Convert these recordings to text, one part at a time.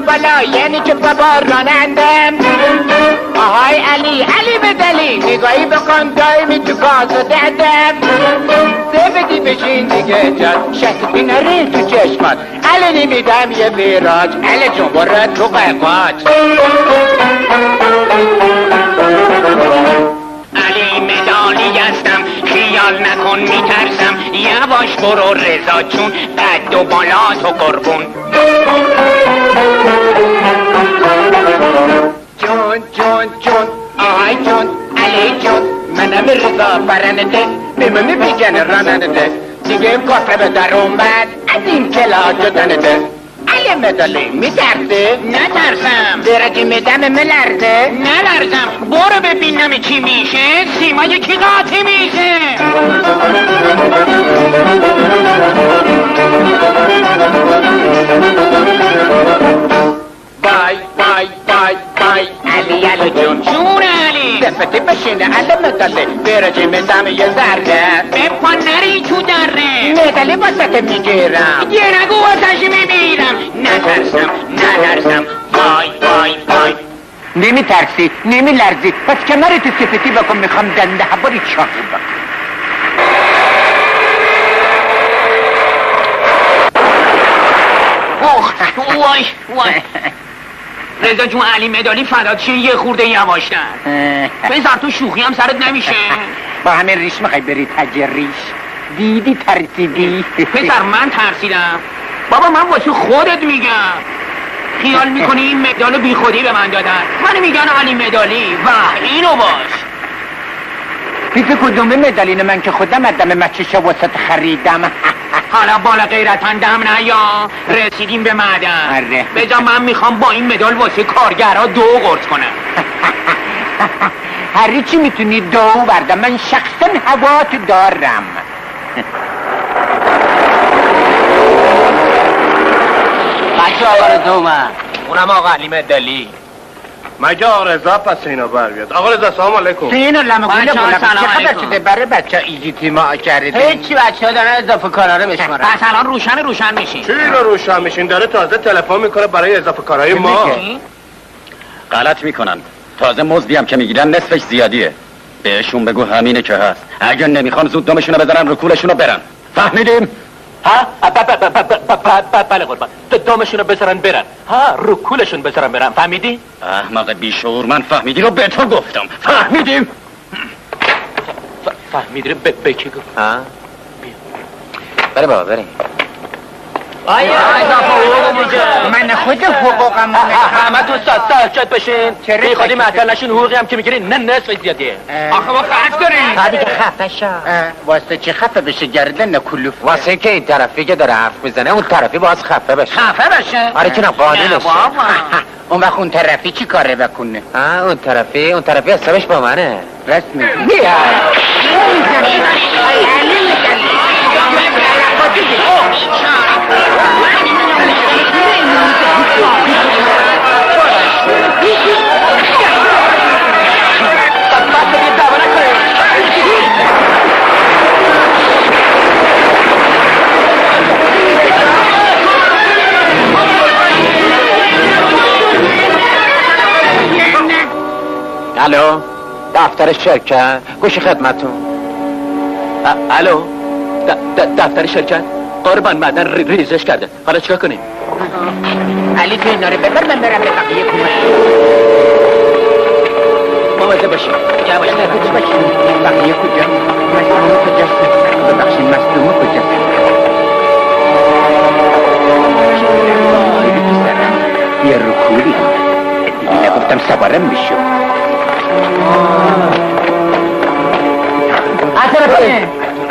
بالا یعنی که بابا رانندم. آهای علی بدلی نگاهی بکن دایمی تو گازو دادم. بدی بشین دیگه جان شکلی نره تو چشمات. علی نمیدم یه ویراج علی جون برو تو قیقات. علی مدالی هستم خیال نکن میترسم. یواش برو رضا چون قد و بالا تو قربون. جون آهای جون علی جون منم رضا برنده بمونه بگن راننده دیگه کافه به در اومد از این کلا جدنده. علی مدالی میترسه؟ نترسم. درجه میدم ملرزه؟ نلرزم. برو ببینم چی میشه. سیما یکی قاطی میشه. بای علی جون جون علی دفتی بشینه علی مدالی درجه میدم یه ذره بپا نری تو دره مدالی واسه میگیرم یه نگو واسه میمیرم. نترسم بای نمی ترسی نمی لرزی پس کنارت سفتی بکن میخوام دنده حباری چاقی بکن. وای رضا جون علی مدالی فدات شه یه خورده یواشتر. بذار تو شوخی هم سرت نمیشه. با همین ریش میخوای بری تجریش؟ دیدی ترسیدی؟ پسر من ترسیدم بابا من واسه خودت میگم. خیال میکنی این مدالو بی خودی به من دادن. منو میگن علی مدالی و اینو باش. پیت کدومه مدالینو من که خودم ادم مچشه واسه خریدم. حالا بالا غیرتن دم نیا رسیدیم به معدن. بجا من میخوام با این مدال واسه کارگرها دو قرص کنم. هری چی میتونی دو بردم من شخصا هوات دارم. بچه آقا رضا اومد. اونم آقا علی مدالی. مگه آقا رضا پس اینا بر بیاد. آقا رضا سلام علیکم. سینا لمگوله بولم چه خبر شده برای بچه ایزیتی ما کرده؟ هیچی بچه ها دارن اضافه کاراره بشمارن. پس الان روشن میشین. چی رو روشن میشین؟ داره تازه تلفن میکنه برای اضافه کارهای ما. غلط میکنن. تازه مزدی هم که میگیرن نصفش زیادیه. بهشون بگو همینه که هست. اگر نمیخوان زود دمشونو بزنن رو کولشونو برن. فهمیدیم؟ ها؟ بله قربان. دامشونو بذارن برن. ها رو کولشون بذارن برن. فهمیدی؟ احمق بیشعور من فهمیدی رو به تو گفتم. فهمیدیم؟ فهمیدی به کی گفت؟ ها؟ بره بابا بریم. من خود حقوقم همه تو ساکت بشین. بی خودی معطل نشین. حقوقی هم که میگیرین نه نصف زیادیه. آخه ما خرج داریم. تا دیگه خفه شو. واسه چی خفه بشه گردن کلوف؟ واسه که این طرفی که داره حرف میزنه اون طرفی باز خفه بشه. خفه بشه؟ آره چونم قانونشه. اون وقت اون طرفی چی کاره بکنه؟ اون طرفی حسابش با منه. راست میگی. بیا. الو دفتر شرکت گوش خدمتون. الو دفتر شرکت قربان معدن ریزش کرده. حالا چیکار کنیم؟ علی تو اینا رو ببر من برم به بقیه کمک. مواظب باشیم. یواش باشیم. بقیه کجا؟ مصدوم کجاست؟ ببخشید مصدوم کجاست؟ یه رکولی دیگه نگفتم سوارم میشو. اصلا کنه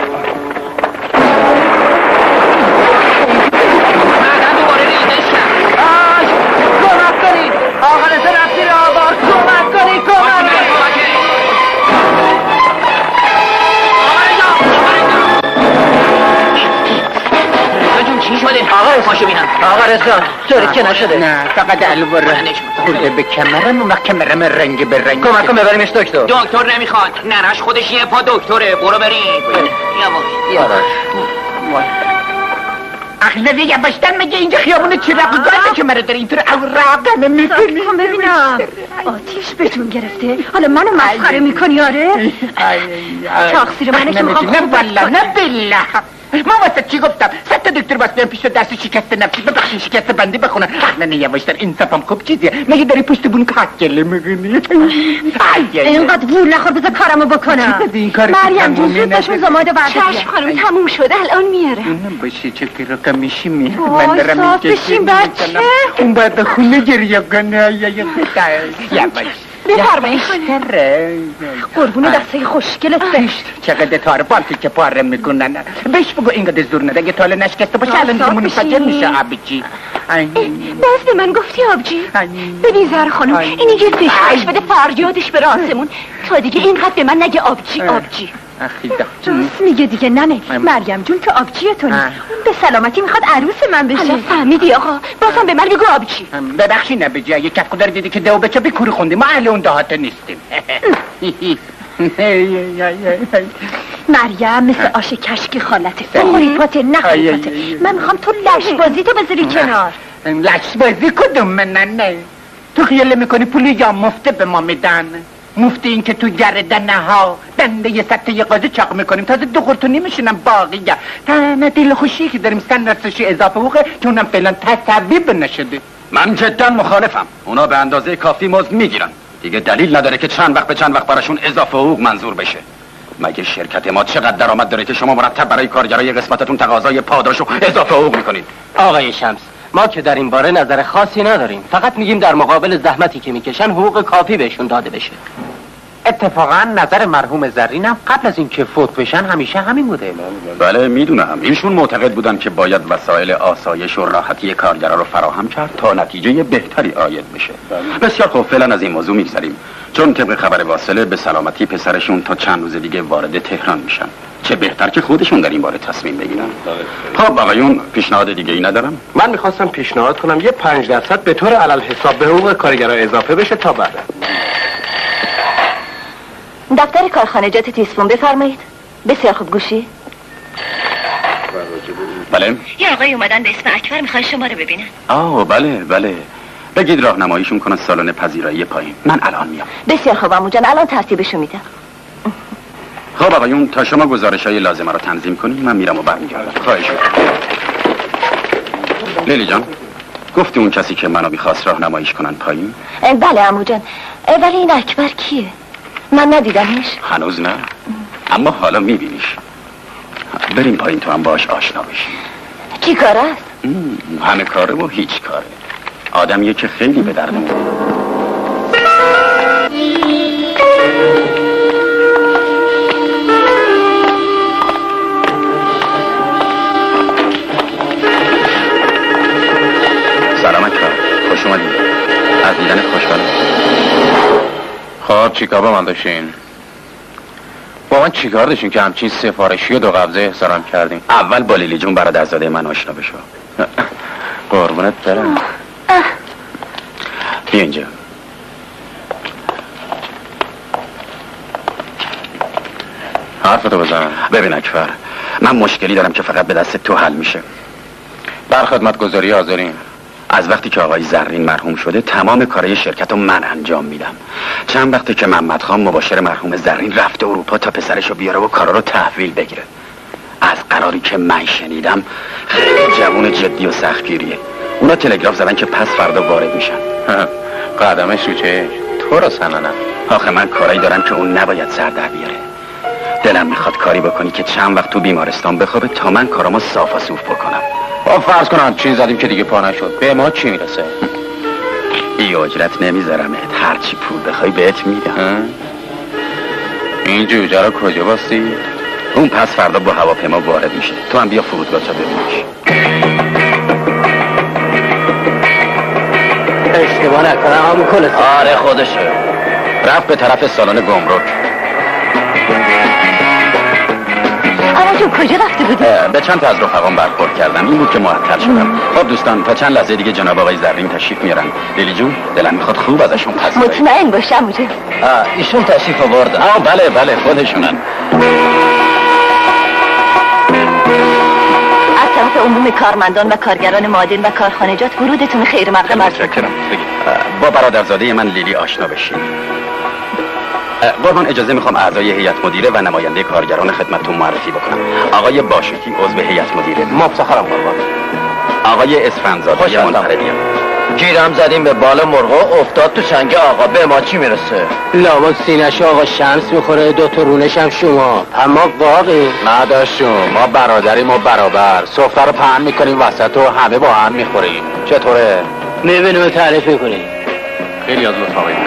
پاشو بینم. آقا رضا طوری که نشده. نه فقط الوار خورده به کمرم و کمرم رنگ به رنگ. کمک کن ببریمش دکتر. دکتر نمیخواد. ننش خودش یه پا دکتره. برو بریم. یواش. اخلاقی یواشتر مگه اینجا خیابون چراغ گازه که مرا داره اینطور اوراقمه میکنی؟ کن ببینم آتیش بهتون گرفته حالا منو مسخره میکنی آره؟ تقصیر منه که میخوام نه والله نه بالله ما واسه چی گفتم 100 تا دکتر واسه پیش درس شکست نفسی ببخشید شکست بندی بخونن اخلاقی یواشتر انصافم خوب چیزیه مگه داری پشت بون کاکله میگنی؟ اینقدر وول نخور بذار کارمو بکنم مریم جون زود باشون زماده برداشت چشم خانم تموم شده الان میاره اونم باشه چه که رقم میشی من دارم صاف بشین بچه اون باید به خونه گریه کنه یواش بفرمایید قربون دسته خوشگلت بشت چقدر تاره بالتی که پاره میکنن بهش بگو اینقدر زور نده اگه تاله نشکسته باشه الان که منفجر میشه آبجی باز به من گفتی آبجی ببین زهر خانم اینی یه فکرش بده فریادش بره آسمون تا دیگه اینقدر به من نگه آبجی آبجی درست میگه دیگه ننه مریم جون که آبجیتونی اون به سلامتی میخواد عروس من بشه فهمیدی آقا بازم به من بگو آبجی ببخشی نبجی اگه کف خدا رو دیدی که دو بچه بی کوری خوندیم ما اهل اون دهاته نیستیم مریم مثل آش کشکی خالته بخوری پاته نخوری پاته من میخوام تو لش بازی تو بذاری کنار لش بازی کدوم من نه تو خیاله میکنی پولی یا مفته به ما میدن مفتی این که تو گردنه ها دنده یه سطح یه قاضی چاق میکنیم تازه دو خورتونی میشونم باقیه تنه دل خوشی که داریم سن رسشی اضافه حقوقه که اونم فعلا تصویب نشده من جدا مخالفم اونا به اندازه کافی مزد میگیرن دیگه دلیل نداره که چند وقت براشون اضافه حقوق منظور بشه مگه شرکت ما چقدر درآمد داره که شما مرتب برای کارگرای قسمتتون تقاضای پاداش و اضافه حقوق میکنید آقای شمس ما که در این باره نظر خاصی نداریم فقط میگیم در مقابل زحمتی که میکشن حقوق کافی بهشون داده بشه اتفاقا نظر مرحوم زرینم قبل از اینکه فوت بشن همیشه همین بوده. بله میدونم ایشون معتقد بودن که باید وسایل آسایش و راحتی کارگرا رو فراهم کرد تا نتیجه بهتری عاید بشه. بسیار خوب فعلا از این موضوع میگذریم چون طبق خبر واصله به سلامتی پسرشون تا چند روز دیگه وارد تهران میشن. چه بهتر که خودشون در این باره تصمیم بگیرن. خب آقایون پیشنهاد دیگه ای ندارم. من میخواستم پیشنهاد کنم یه 5% به طور علل حساب به حقوق کارگرا اضافه بشه تا بعد. دفتر کارخانجات تیسفون بفرمایید. بسیار خوب گوشی. بله. یه آقای اومدن به اسم اکبر میخوان شما رو ببینن. بله. بگید راهنماییشون کنن سالن پذیرایی پایین. من الان میام. بسیار خوب عمو جان الان ترتیبشو میدم. خب آقایون تا شما گزارش‌های لازمه رو تنظیم کنید من میرم و برمیگردم. خواهش می‌کنم. لیلی جان گفتی اون کسی که منو می‌خواست راهنماییش کنن پایین؟ بله عمو جان. ولی این اکبر کیه؟ من ندیدمش. هنوز نه. اما حالا می‌بینیش. بریم پایین تو هم باش آشنا بشیم. چی کار است؟ همه کاره و هیچ کاره. آدمیه که خیلی به درد می‌خوره. سلامت کار خوش اومدید از دیدن خوشحالم. خب چیکار با من داشتین؟ با من چیکار داشتین که همچین سفارشی و دو قبضه احترام کردیم؟ اول با لیلی جون برادرزاده من آشنا بشو. قربونت برم. بیا اینجا. حرفتو بزن. ببین اکبر من مشکلی دارم که فقط به دست تو حل میشه. در خدمتگزاری حاضرین. از وقتی که آقای زرین مرحوم شده تمام کارهای شرکت رو من انجام میدم. چند وقتی که محمد خان مباشر مرحوم زرین رفته اروپا تا پسرشو بیاره و کارا رو تحویل بگیره. از قراری که من شنیدم خیلی جوون جدی و سختگیریه. اونا تلگراف زدن که پس فردا وارد میشن. قدمش رو چه؟ تو رو سننم. آخه من کارایی دارم که اون نباید سر در بیاره. دلم میخواد کاری بکنی که چند وقت تو بیمارستان بخوابه تا من کارامو صاف و صوف بکنم. فرض کنم چین زدیم که دیگه پا نشد به ما چی میرسه؟ ای اجرت نمیذارمت هرچی پول بخوای بهت میدم. این جوجه رو کجا باستی؟ اون پس فردا با هواپیما وارد میشه. تو هم بیا فرودگاه تا ببینیش. اشتباه نکنم همون کل آره خودشه. رفت به طرف سالن گمرک. تو کجا رفته بودی؟ به چند تا از رفقام برخورد کردم این بود که معطل شدم. خب دوستان تا چند لحظه دیگه جناب آقای زرین تشریف میارن. لیلی جون دلم میخواد خوب ازشون پس بگیری. مطمئن باش عمو جون. ایشون تشریف آوردن. بله خودشونن. از طرف عموم کارمندان و کارگران معادن و کارخانجات ورودتون خیر مقدم عرض می‌کنم. با برادرزاده من لیلی آشنا بشین. قربان اجازه میخوام اعضای هیئت مدیره و نماینده کارگران خدمتتون معرفی بکنم. آقای باشوکی عضو هیئت مدیره. مفتخرم قربان. آقای اسفندزاده منفردی. گیرم زدیم به بال مرغا افتاد تو چنگ آقا. به ما چی میرسه؟ لابد سینش آقا شمس میخوره، دو تا رونش هم شما. اما واقعی نداشتم، ما برادریم و برابر. سفره رو پهن میکنیم وسط و همه با هم میخوریم. چطوره؟ میبینیم تعریف میکنیم. خیلی از لطف آقای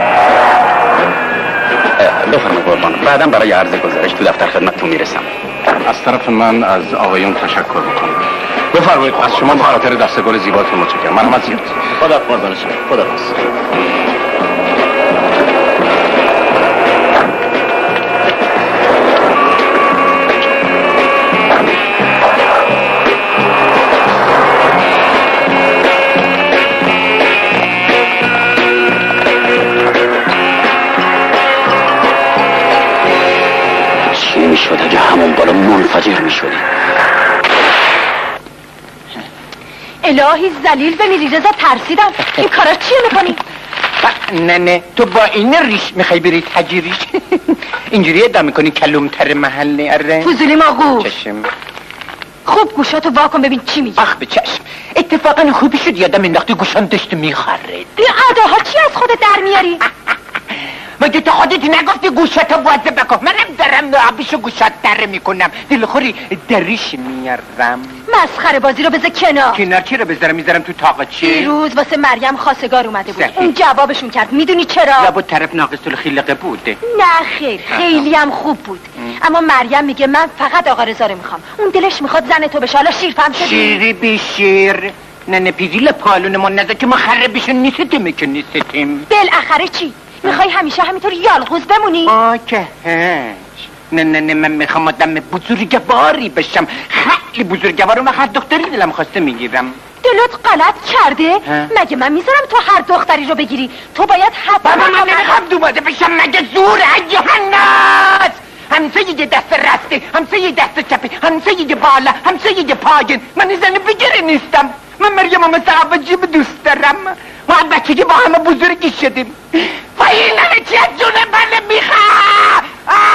بفرمایید قربان. بعدم برای عرض گزارش تو دفتر خدمتتون میرسم. از طرف من از آقایون تشکر میکنم. بفرمایید. از شما به خاطر دستگل زیباتون متشکرم. من زیاد. خدا قربان شما. خدا حافظ. چی میشد اگه همون بالا منفجر میشدی؟ الهی ذلیل بمیری رضا، ترسیدم. این کارا چیه میکنی؟ نه تو با این ریش میخوای بری تجریش؟ اینجوری ادام میکنی کلومتر محله. اره فضولی ماغو. چشم. خوب گوشاتو واکن ببین چی میگی. آخ به چشم. اتفاقا خوبی شد یادم انداختی گوشان داشت میخرد. این اداها چی از خودت در میاری؟ مگه تو خودت نگفتی گوشاتو وازه بکن؟ منم دارم نابیشو گوشات در میکنم. دلخوری دریش میارم. مسخره بازی رو بذار کنار چی رو بذارم؟ میذارم تو طاقه چی؟ دیروز واسه مریم خواستگار اومده بود. اون جوابشون کرد. میدونی چرا؟ لابد طرف ناقص الخلقه بوده. نه خیر، خیلی هم خوب بود. اما مریم میگه من فقط آقا رضا رو میخوام. اون دلش میخواد زن تو بشه. حالا شیرفهم شدی؟ شیری بی شیر. نه پیزیل پالونمون نزد که ما خربشون نیستیم که نیستیم. بالاخره چی؟ میخوای همیشه همینطور یالغوز بمونی؟ که نه من میخوام آدم بزرگواری بشم. خیلی بزرگوار. و هر دختری دلم خواسته میگیرم. دلت غلط کرده؟ مگه من میذارم تو هر دختری رو بگیری؟ تو باید حتما من نمیخوام دوباره بشم. مگه زور جهنم. همسه یه دست رسته، همسه یه دست چپه، همسه یه بالا، همسه یه پاگن. من زن بگیره نیستم. من مریم مثل عباجیب دوست دارم. ما بچگی با همه بزرگی شدیم. و این همه چی از جونه من میخواه.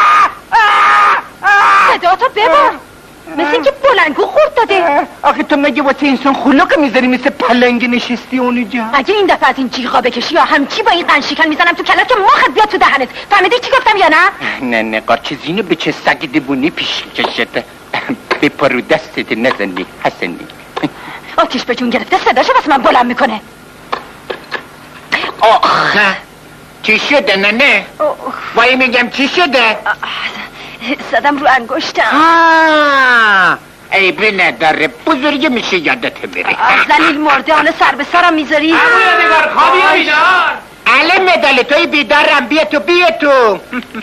صدا تو ببر. مثل اینکه بلنگو خورد داده. آخه تو مگه واسه انسان خلق میذاری مثل پلنگ نشستی اونجا؟ اگه این دفعه از این جیغا بکشی یا همچی با این قنشیکن میزنم تو کلت که مخت بیاد تو دهنت. فهمیدی چی گفتم یا نه؟ نه قارچ زینو به چه سگ دبونی پیش کشته. به پرو دستت نزنی حسنی. آتیش به جون گرفته صداشو واسه من بلند میکنه. آخه چی شده نه؟ وای میگم چی شده؟ زدم رو انگشتم. عیبی نداره. بزرگی میشه یادت بره. ذلیل مرده. حالا سر به سرم میذاری؟ بیدار خوابی بیدار. علی مدل توی بیدارم. بیا تو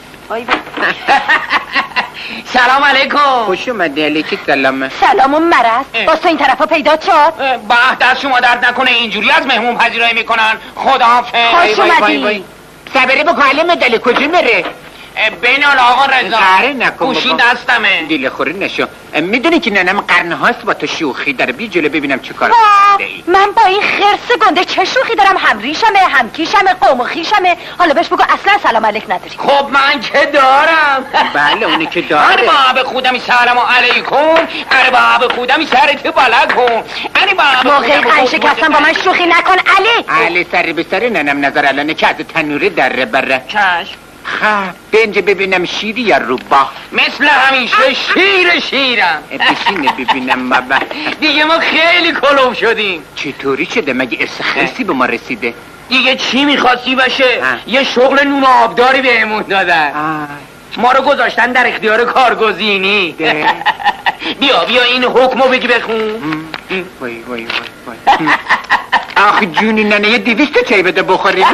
سلام علیکم. خوش اومدی. علیکی سلام. سلام و مرض. باز تو این طرفا پیدا شد؟ دست شما درد نکنه. اینجوری از مهمون پذیرایی میکنن. خداحافظ. خوش اومدی. صبره بکن. علی مدل کجا میره؟ بینال آقا رضا. قهره نکن. گوشین دستمه. دیل خوری نشو. میدونی که ننم قرنه هاست با تو شوخی داره. بی جلو ببینم چه کار من با این خرس گنده چه شوخی دارم؟ هم ریشمه، هم کیشمه، قوم و خیشمه. حالا بهش بگو اصلا سلام علیک نداری. خب من که دارم. بله اونی که داره. ارباب خودمی سلام علیکم. ارباب خودمی سرت بالا کن. موقع قن شکستن با من شوخی نکن علی سر به سر ننم نظر الانه که از تنوری دره بره. چشم. بنج ببینم شیری یا روبا؟ مثل همیشه شیرم. بشینه ببینم بابا. دیگه ما خیلی کلوف شدیم. چطوری شده؟ مگه ارث خرسی به ما رسیده؟ دیگه چی میخواستی باشه؟ یه شغل نون آبداری بهمون دادن. ما رو گذاشتن در اختیار کارگزینی. بیا این حکمو بگی بخون. وای آخ جونی ننه یه 200 چای بده بخوریم.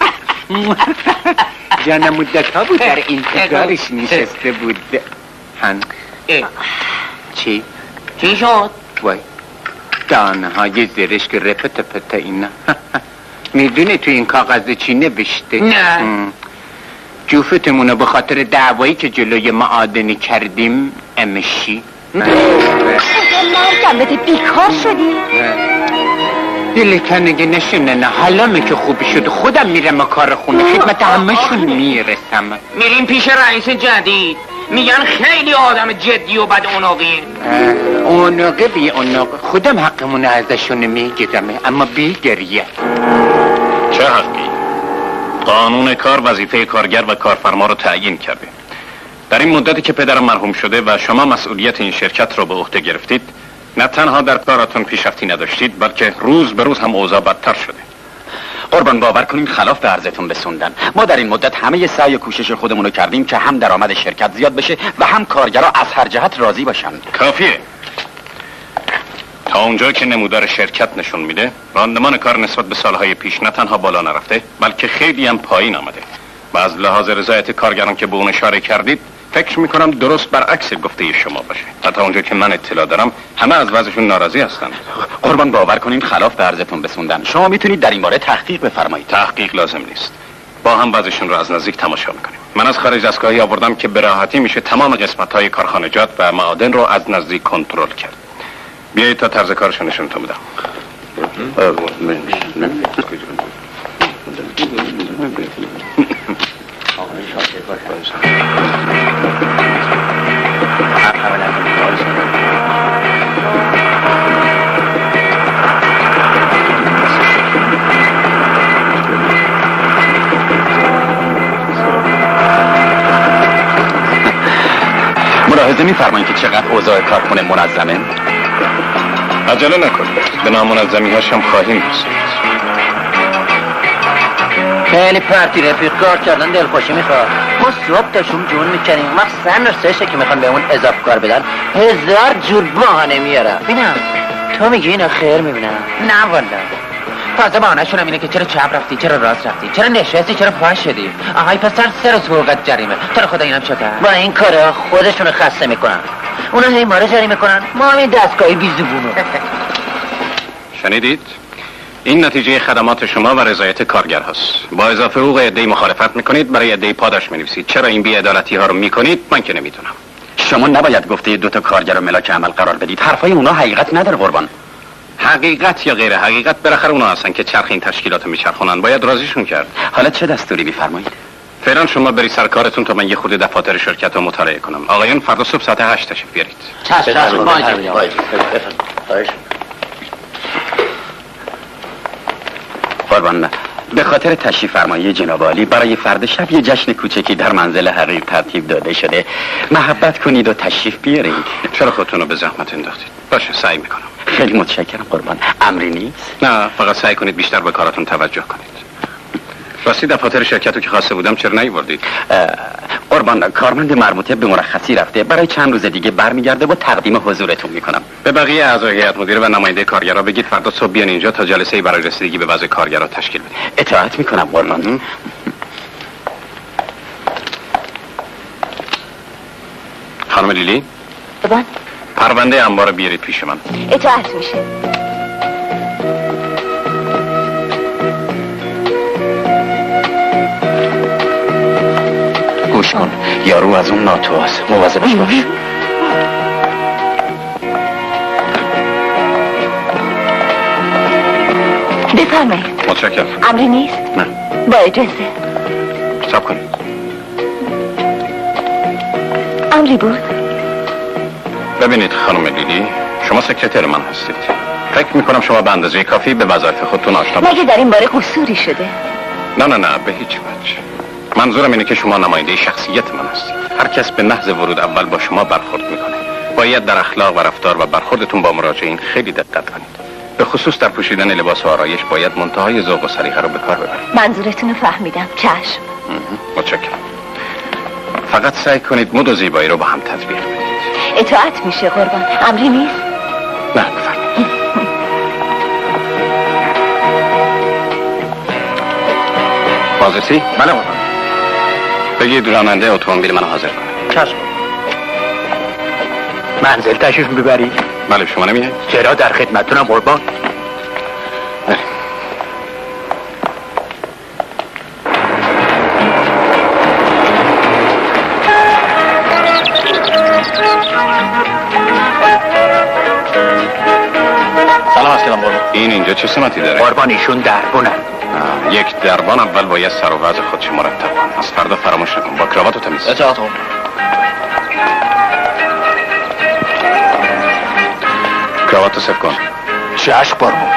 جانم مدت ها بود در انتظارش نشسته بود. چی شد؟ وای دانه های زرش که رپت پت اینا. میدونه تو این کاغذ چی نوشته؟ نه. جوفتمونو به خاطر دعوایی که جلوی معادنی کردیم امشی. مرگم بده بیکار شدی؟ دلتنگه نشونه نه حالمه که خوب شد خودم میرم کار خونه خدمت همه‌شون میرسم. میریم پیش رئیس جدید میگن خیلی آدم جدی و بد اوناقیه. اوناقه بی اوناقه خودم حقمونه ازشون میگیرم اما بی گریه. چه حقی؟ قانون کار وظیفه کارگر و کارفرما رو تعیین کرده. در این مدتی که پدرم مرحوم شده و شما مسئولیت این شرکت رو به عهده گرفتید نه تنها در کاراتون پیشرفتی نداشتید بلکه روز به روز هم اوضاع بدتر شده. قربان باور کنین خلاف به عرضتون رسوندن. ما در این مدت همه سعی و کوشش خودمون رو کردیم که هم درآمد شرکت زیاد بشه و هم کارگرها از هر جهت راضی باشن. کافیه. تا اونجا که نمودار شرکت نشون میده راندمان کار نسبت به سالهای پیش نه تنها بالا نرفته بلکه خیلی هم پایین آمده و از لحاظ رضایت کارگران که به اون اشاره کردید فکر میکنم درست برعکس گفته شما باشه. تا اونجا که من اطلاع دارم همه از وضعشون ناراضی هستن. قربان باور کنین خلاف به عرضتون رسوندن. شما میتونید در این باره تحقیق بفرمایید. تحقیق لازم نیست. با هم وضعشون رو از نزدیک تماشا میکنیم. من از خارج دستگاهی آوردم که به راحتی میشه تمام قسمت‌های کارخانجات و معادن رو از نزدیک کنترل کرد. بیایید تا طرز کارشون نشونتون بدم. ملاحظه می‌فرمایید که چقدر اوضاع کارخونه منظمه؟ عجله نکنید. به نامنظمی‌هاش هم خواهیم رسید. خیلی پرتی رفیق کار کردن دلخوشی میخواد. ما صبح تاشون جون میکنیم مخصوصا نرسشه که میخوان به اون اضافه کار بدن 1000 جور بهانه میارم. ببینم تو میگی اینا خیر میبینم؟ نه والا. تازه بهانه‌شون هم اینه که چرا چپ رفتی، چرا راست رفتی، چرا نشستی، چرا پاش شدی. آهای پسر 3 روز حقوقت جریمه. تو رو خدا اینم چطور؟ با این کارا خودشونو خسته میکنن. اونا هی ما رو جریمه میکنن. ما همین دستگاهی بیزبونو. شنیدید؟ این نتیجه خدمات شما و رضایت کارگر هست. با اضافه حقوق عده‌ای مخالفت میکنید برای عده‌ای پاداش می‌نویسید. چرا این بی‌عدالتی ها رو میکنید من که نمیدونم. شما نباید گفته 2 تا کارگر رو ملاک عمل قرار بدید. حرفای اونا حقیقت نداره قربان. حقیقت یا غیر حقیقت بالاخره اونا هستن که چرخ این تشکیلات میچرخونن. باید راضیشون کرد. حالا چه دستوری می‌فرمایید؟ فعلا شما برید سر کارتون تا من یه خورده دفاتر شرکت رو مطالعه کنم. آقایان فردا صبح ساعت 8 تشریف بیارید. قربان به خاطر تشریف فرمایی جناب عالی برای فردا شب یه جشن کوچکی در منزل حقیر ترتیب داده شده. محبت کنید و تشریف بیارید. چرا خودتون رو به زحمت انداختید؟ باشه سعی میکنم. خیلی متشکرم قربان. امری نیست؟ نه فقط سعی کنید بیشتر به کاراتون توجه کنید. راستی دفاتر شرکت رو که خواسته بودم چرا نیوردید؟ قربان کارمند مربوطه به مرخصی رفته. برای چند روز دیگه برمیگرده و تقدیم حضورتون میکنم. به بقیه اعضای هیئت مدیره و نماینده کارگرها بگید فردا صبح بیان اینجا تا جلسه‌ای برای رسیدگی به وضع کارگرها تشکیل بدید. اطاعت میکنم قربان. خانم لیلی؟ قربان پرونده انبار بیارید پیش من. اطاعت میشه. گوش کن یارو از اون ناتو هست. مواظبش باش. بفرمایید. متشکرم. امری نیست؟ نه. با اجازه. صبر کنید. امری بود؟ ببینید خانم لیلی شما سکرتر من هستید. فکر میکنم شما به اندازه کافی به وظایف خودتون آشنا باشید. مگه در این باره قصوری شده؟ نه به هیچ وجه. منظورم اینه که شما نماینده شخصیت من هستید. هر کس به محض ورود اول با شما برخورد میکنه. باید در اخلاق و رفتار و برخوردتون با مراجعین خیلی دقت کنید. به خصوص در پوشیدن لباس و آرایش باید منتهای ذوق و سلیقه رو به کار ببرید. منظورتون رو فهمیدم. چشم. متشکرم. فقط سعی کنید مد و زیبایی رو با هم تطبیق بدید. اطاعت میشه قربان. امری نیست؟ نه بفرمایید. بازرسی؟ بله قربان. بگید راننده اتومبیل من حاضر کنه. چشم. منزل تشریف ببرید؟ بله شما نمیه؟ چرا در خدمتتونم قربان. چه سمتی داره؟ قربان ایشون دربونن. یک دربان اول باید سر و وضع خودش مرتب کن. از فردا فراموش نکن. با کراوات و تمیز. اطاعت عمر. کراوات رو صف کن. چشم قربان.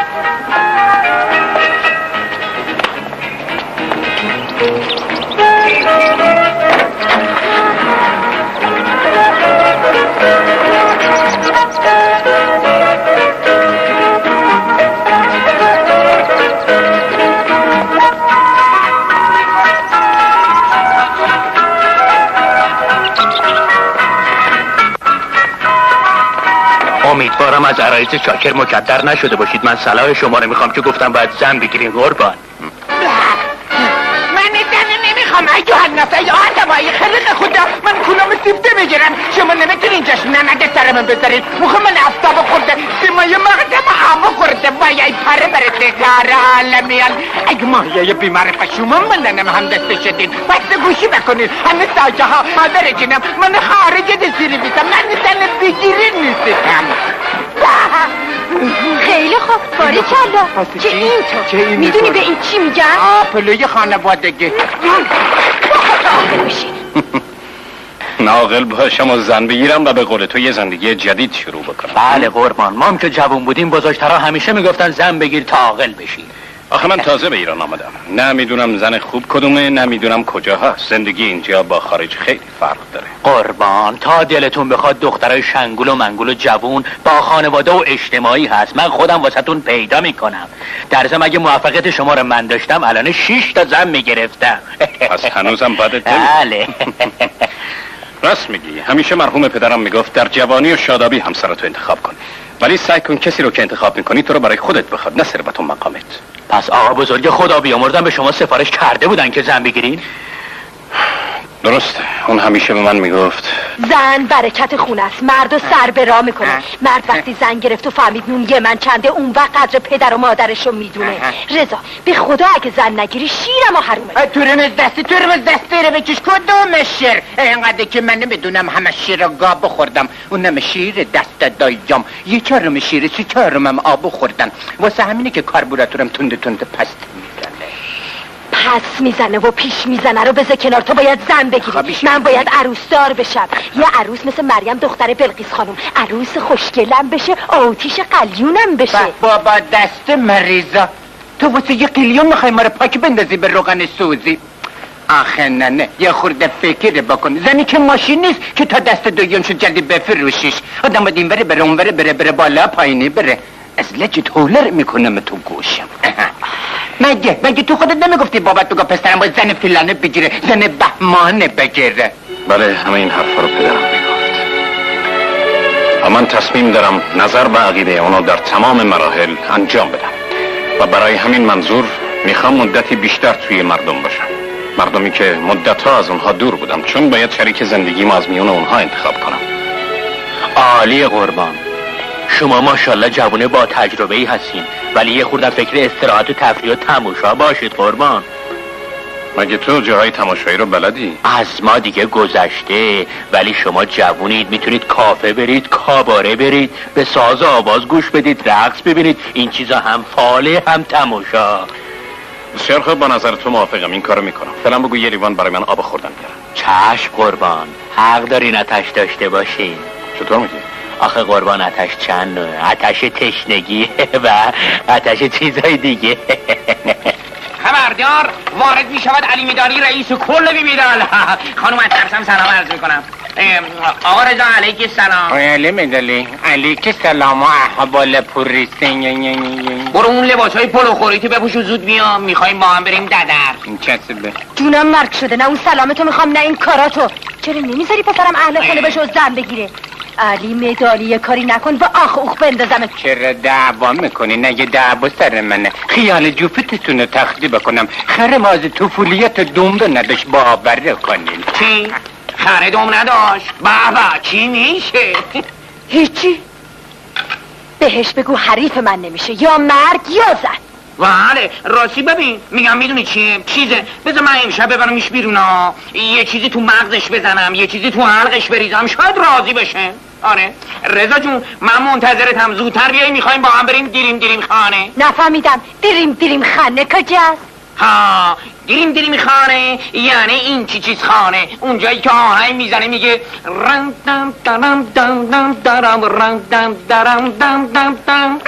امیدوارم از عرایض شاکر مکدر نشده باشید. من صلاح شما رو میخوام که گفتم باید زن بگیرین قربان. من زن نمیخوام ایوه یا آدمایی خلق خدا. من کلام سیفته بگیرم. شما نمیتونین جشن نمک سرمون بذارید. مخم من افتاب خورده سیمای مغزم هوا خورده وای پره برده کار عالمیان. اگه ماهیه بیمعرفه شما مندنم هم دست شدین بس گوشی بکنید. همه ساجه ها مادر جنم من خارج دستیری بیتم. من زن بگیرین نیستم. خیلی خوب باری چلا چه این تو میدونی به این چی میگن؟ پلوی خانوادگی. عاقل بشی. عاقل باشم و زن بگیرم و به قول تو یه زندگی جدید شروع بکنم. بله قربان. ما هم که جوان بودیم بزرگترها همیشه میگفتن زن بگیر تا عاقل بشی. آخه من تازه به ایران آمدم. نه میدونم زن خوب کدومه نه میدونم کجا هست. زندگی اینجا با خارج خیلی فرق داره. قربان تا دلتون بخواد دخترای شنگول و منگول و جوون با خانواده و اجتماعی هست. من خودم واسهتون پیدا میکنم. در ضمن اگه موفقیت شما رو من داشتم الان 6 تا زن میگرفتم. پس هنوزم بدت بله. راست میگی. همیشه مرحوم پدرم میگفت در جوانی و شادابی همسرتو انتخاب کن. ولی سعی کن کسی رو که انتخاب میکنی تو رو برای خودت بخواد نه ثروت و مقامت. پس آقا بزرگ خدا بیامرزن به شما سفارش کرده بودن که زن بگیرین؟ درسته. اون همیشه به من میگفت زن برکت خونه است. مرد و سر به راه میکنه. مرد وقتی زن گرفت و فهمید نون یه من چنده اون وقت قدر پدر و مادرشو میدونه. رضا به خدا اگه زن نگیری شیرم و حرومه. تو رمز دستی رو بکش کدوم شیر؟ اینقدر که من نمیدونم همه شیر رو گاب بخوردم. اونم شیر دست دایجام 1/4 شیر 3/4 آب خوردن. واسه همینه که کاربوراتورم تند پست پس میزنه و پیش میزنه رو بذار کنار. تو باید زن بگیری. من باید عروسدار بشم. یه عروس مثل مریم دختر بلقیس خانم. عروس خوشگلم بشه آتیش قلیونم بشه. بابا دست مریضا تو واسه یه قلیون میخوای ما رو پاک بندازی به روغن سوزی؟ آخه نه یه خورده فکر بکن. زنی که ماشین نیست که تا دست دویونشو جلدی بفروشیش. آدم باید این بره اون بره بالا پایینی بره. از لجت هولر میکنم تو گوشم. مگه تو خودت نمیگفتی بابت بگو پسرم باید زن فلانه بگیره زن بهمانه بگیره؟ بله همه این حرفا رو پدرم میگفت. و من تصمیم دارم نظر به عقیده اونو در تمام مراحل انجام بدم و برای همین منظور میخوام مدتی بیشتر توی مردم باشم. مردمی که مدت‌ها از اونها دور بودم چون باید شریک زندگیمو از میون اونها انتخاب کنم. عالی قربان. شما ماشاءالله جوونه با تجربه‌ای هستین ولی یه خورده فکر استراحت و تفریح و تماشا باشید قربان. مگه تو جاهای تماشایی رو بلدی؟ از ما دیگه گذشته. ولی شما جوونید میتونید کافه برید کاباره برید به ساز آواز گوش بدید رقص ببینید. این چیزا هم فاله هم تماشا. بسیار خوب با نظر تو موافقم این کارو میکنم. فعلا بگو یه لیوان برای من آب خوردن بیارن. چشم قربان. حق دارین آتش داشته باشین. چطور میگی؟ آخه قربان آتش چند نوعه. آتش تشنگی و آتش چیزای دیگه. خبردار وارد می شود علی میدانی رئیس کل بیمیدال. خانم اترسم سلام عرض می کنم. آقا رضا علیک السلام. علی میدالی علیک السلام و احوال پوریستین. برو اون لباس های پلو خوریتو بپوش و زود بیام. میخوایم با هم بریم ددر. این چسبه جونم مرگ شده. نه اون سلامتو میخوام نه این کاراتو. چرا نمیذاری پسرم اهل خونه بشه و زن بگیره؟ علی مدالی یه کاری نکن و آخ اوخ بندازمت. چرا دعوا میکنی؟ نگه دعوا سر منه. خیال جوفتتون رو تخلیه بکنم. خره ماز طفولیت دنبه نداشت باور کنین. چی؟ خره دوم نداشت؟ بابا چی میشه؟ هیچی. بهش بگو حریف من نمیشه یا مرگ یا زن. بله راستی ببین میگم میدونی چیه؟ چیزه بذار من امشب ببرمش بیرون ها. یه چیزی تو مغزش بزنم یه چیزی تو حلقش بریزم شاید راضی بشه. آره رضا جون من منتظرتم، زودتر بیایی، میخوایم با هم بریم دیریم خانه. نفهمیدم دیریم خانه کجاست؟ ها دیریم خانه یعنی این چیز خانه، اونجایی که آهنگ میزنه میگه رنگ دم درم دم دم درم رنگ دم درم دم دم دم.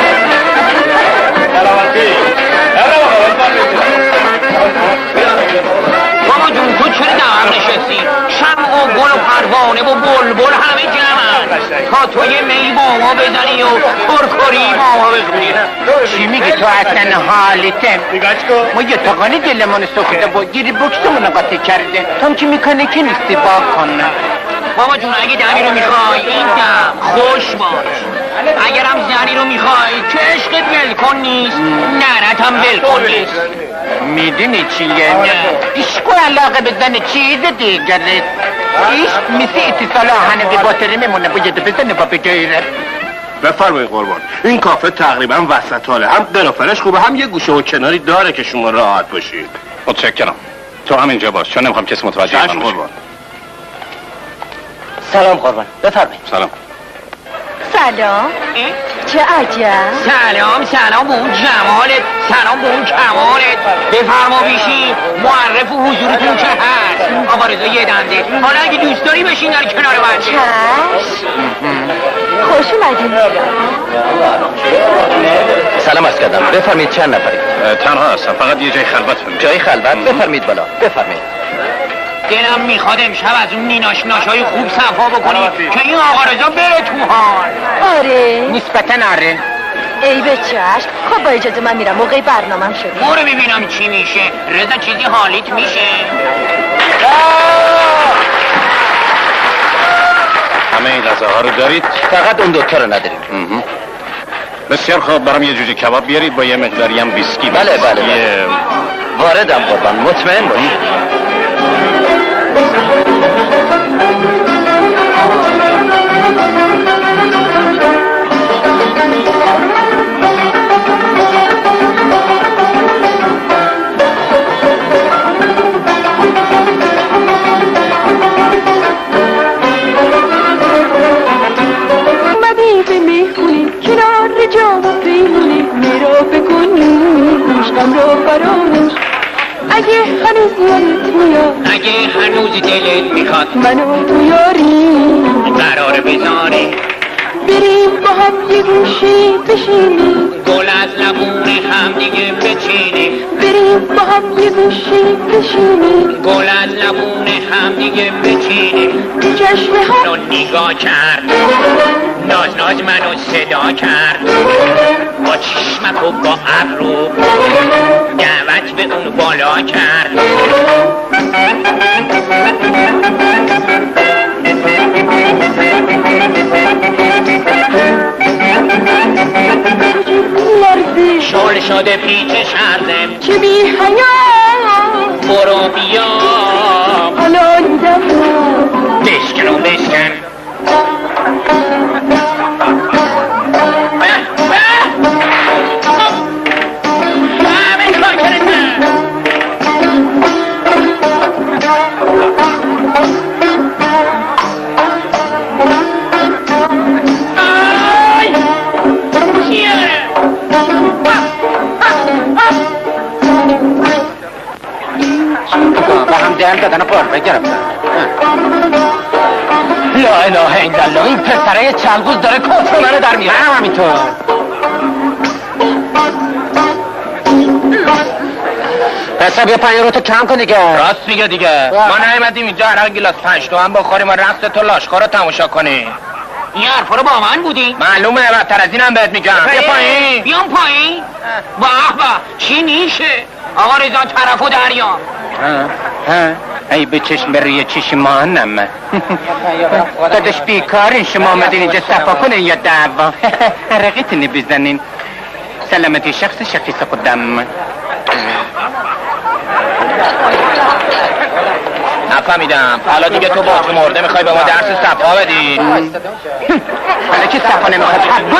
بابا جون تو چرا دعوت نشستی؟ شمع و گل و پروانه و بلبل همه جمعن تا تو یه می با ما بزنی و کرکری با ما بخونی. چی میگی تو اصلا حالته؟ ما یه تاقانی دلمون سخته با گیری بکسمون قاطی کرده، تو چی میکنه که نیستی با کنه؟ بابا جون اگه دمی رو میخوای این دم خوش باش، اگرم زنی رو میخوای که عشقت ولکن نیست، ننتم ولکن نیست. میدونی چیه؟ نه عشق و علاقه به زن چیز دیگره، عشق مثل اتصال آهنگی باطری میمونه، باید بزنه با بگیره. بفرمایید قربان، این کافه تقریبا وسط حاله، هم دلافرش خوبه هم یه گوشه و کناری داره که شما راحت باشید. متشکرم، تو همینجا باش چون نمیخوام کسی متوجه من بشه. قربان. سلام قربان، بفرمایید. سلام. سلام. چه عجب. سلام به اون جمالت، سلام به اون کمالت. بفرما بیشین، معرف و حضورتون که هست. آقا رضا یه دنده، حالا اگه دوست داری بشین در کنار بچه. خوش اومدین. سلام عرض کردم، بفرمایید چند نفرید؟ تنها هستم، فقط یه جای خلوت هم. جای خلوت؟ بفرمایید بالا، بفرمایید. دلم میخواد امشب از اون نیناشناشای خوب صفا بکنی که این آقا رضا بره تو حال. آره نسبتاً آره. ای به چشم. خب با اجازه من میرم، موقع برنامه‌ام شده. برو ببینم چی میشه. رضا چیزی حالیت میشه؟ همه این غذاها رو دارید؟ فقط اون دوتا رو نداریم. بسیار خوب، برام یه جوجه کباب بیارید با یه مقداری هم ویسکی. بله. واردم قربان، مطمئن باشید. اگه هنوز دلت میخواد منو تو یاری قرار بذاری بریم با هم یه گوشی بشینیم، گل از لبون هم دیگه بچینیم، بریم با هم یه گوشی بشینیم، گل از لبون هم دیگه بچینیم. چشم هم رو نگاه کرد، ناز منو صدا کرد، با چشمک و با ابرو دعوت به اون بالا کرد. شل شده پیچ شرزم چه بی حیا، برو بیا حالا دیدم بشکن و بشکن. با هم دهن دادن قربه گرفتن. لا اله الا الله، این پسره چلگوز داره کفر منو در میاره. هم همینطور. پسر بیا پنیر رو تو کم کن دیگه. راست میگه دیگه، ما نایمدیم اینجا هر گلاس 5 تومن بخوریم و رقص تو لاشخور رو تماشا کنیم. این حرفا رو با من بودی؟ معلومه، بدتر از اینم بهت میگم. بیا پایین. بیام پایین؟ به چی نیشه؟ آقا رضا طرفو دریا. ای به چشم بریه چشم مانم. دادش بیکارین شما آمدین اینجا صفا کنین یا دعوا؟ حرقیتونی بزنین. سلامتی شخص شخص خودم. نفهمیدم، حالا دیگه تو با تو مرده میخوای به ما درس صفا بدی؟ حالا که صفا نمیخواد برو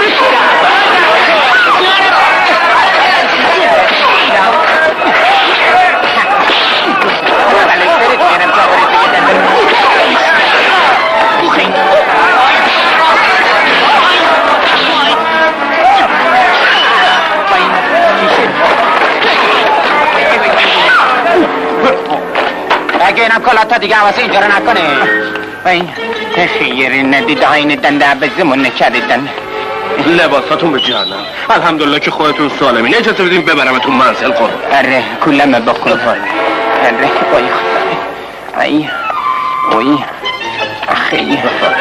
اگه اینم کلاتا دیگه حواسه اینجا رو نکنه. این خیره ندید آینه دنده عبزمون نکردیدن. لباساتون به جهنم. الحمدلله که خودتون سالمین. اجازه بدین ببرمتون منزل قربان. اره کلم بخور. اره وای خدا. ای وای خیلی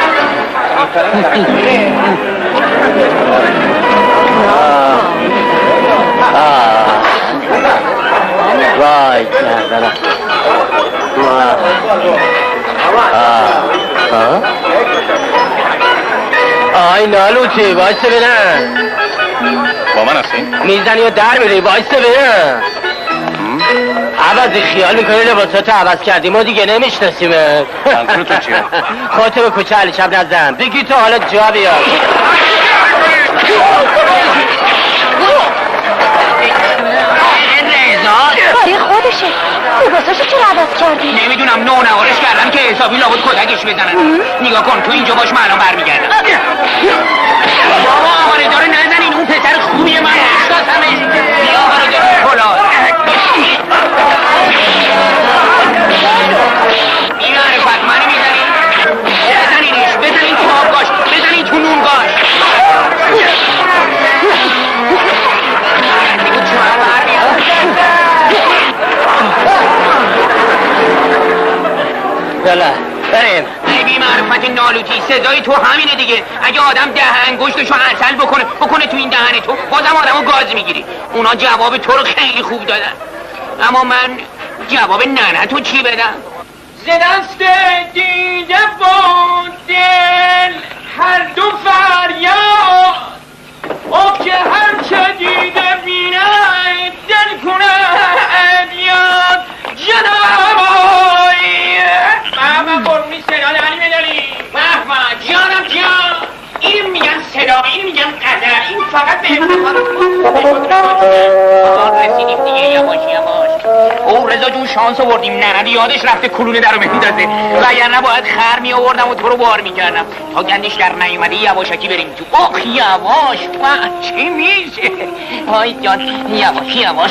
وای کردم آی نالوچی وایسته بینم با من هستی؟ میزنی و در میری وایسته بینم عوضی خیال میکنی لباساتو عوض کردی ما دیگه نمیشناسیمه منظور تو چیه؟ خودتو به کوچه علی چپ نزن بگی تو حالا جا بیاد کاری خودشه لباساشو چرا عوض کردی؟ نمیدونم نوارش کردم که حسابی لابد کتکش بزنن. نگاه کن تو اینجا باش من الان برمیگردم. بابا آقا رضا رو نزنین اون پسر خوبی من اشتاسمش. بیا آقا رضا کلا این عرفت منو میزنین بزنینش بزنین تو آبگاش بزنین تو نونگاش. بله بریم ای بی معرفت نالوتی سزای تو همینه دیگه. اگه آدم ده انگشتشو عسل بکنه تو این دهن تو بازم آدمو گاز میگیری. اونا جواب تو رو خیلی خوب دادن اما من جواب نه تو چی بدم؟ زدست دیده با دل هر دو فریاد او که هر چه دیده بینه دل کنه یاد جنابای محمد قربونی صدا علی مداری محمد جانم جان این میگن صدا این میگن قدر این فقط به رسیدیم دیگه یواش او رضا جون شانس آوردیم نه یادش رفته کلونه درو میندازه وگرنه باید خر می آوردم و تو رو بار میکردم تا گندش در نیومده یواشکی بریم تو. اخ یواش چی میشه وای جان یواش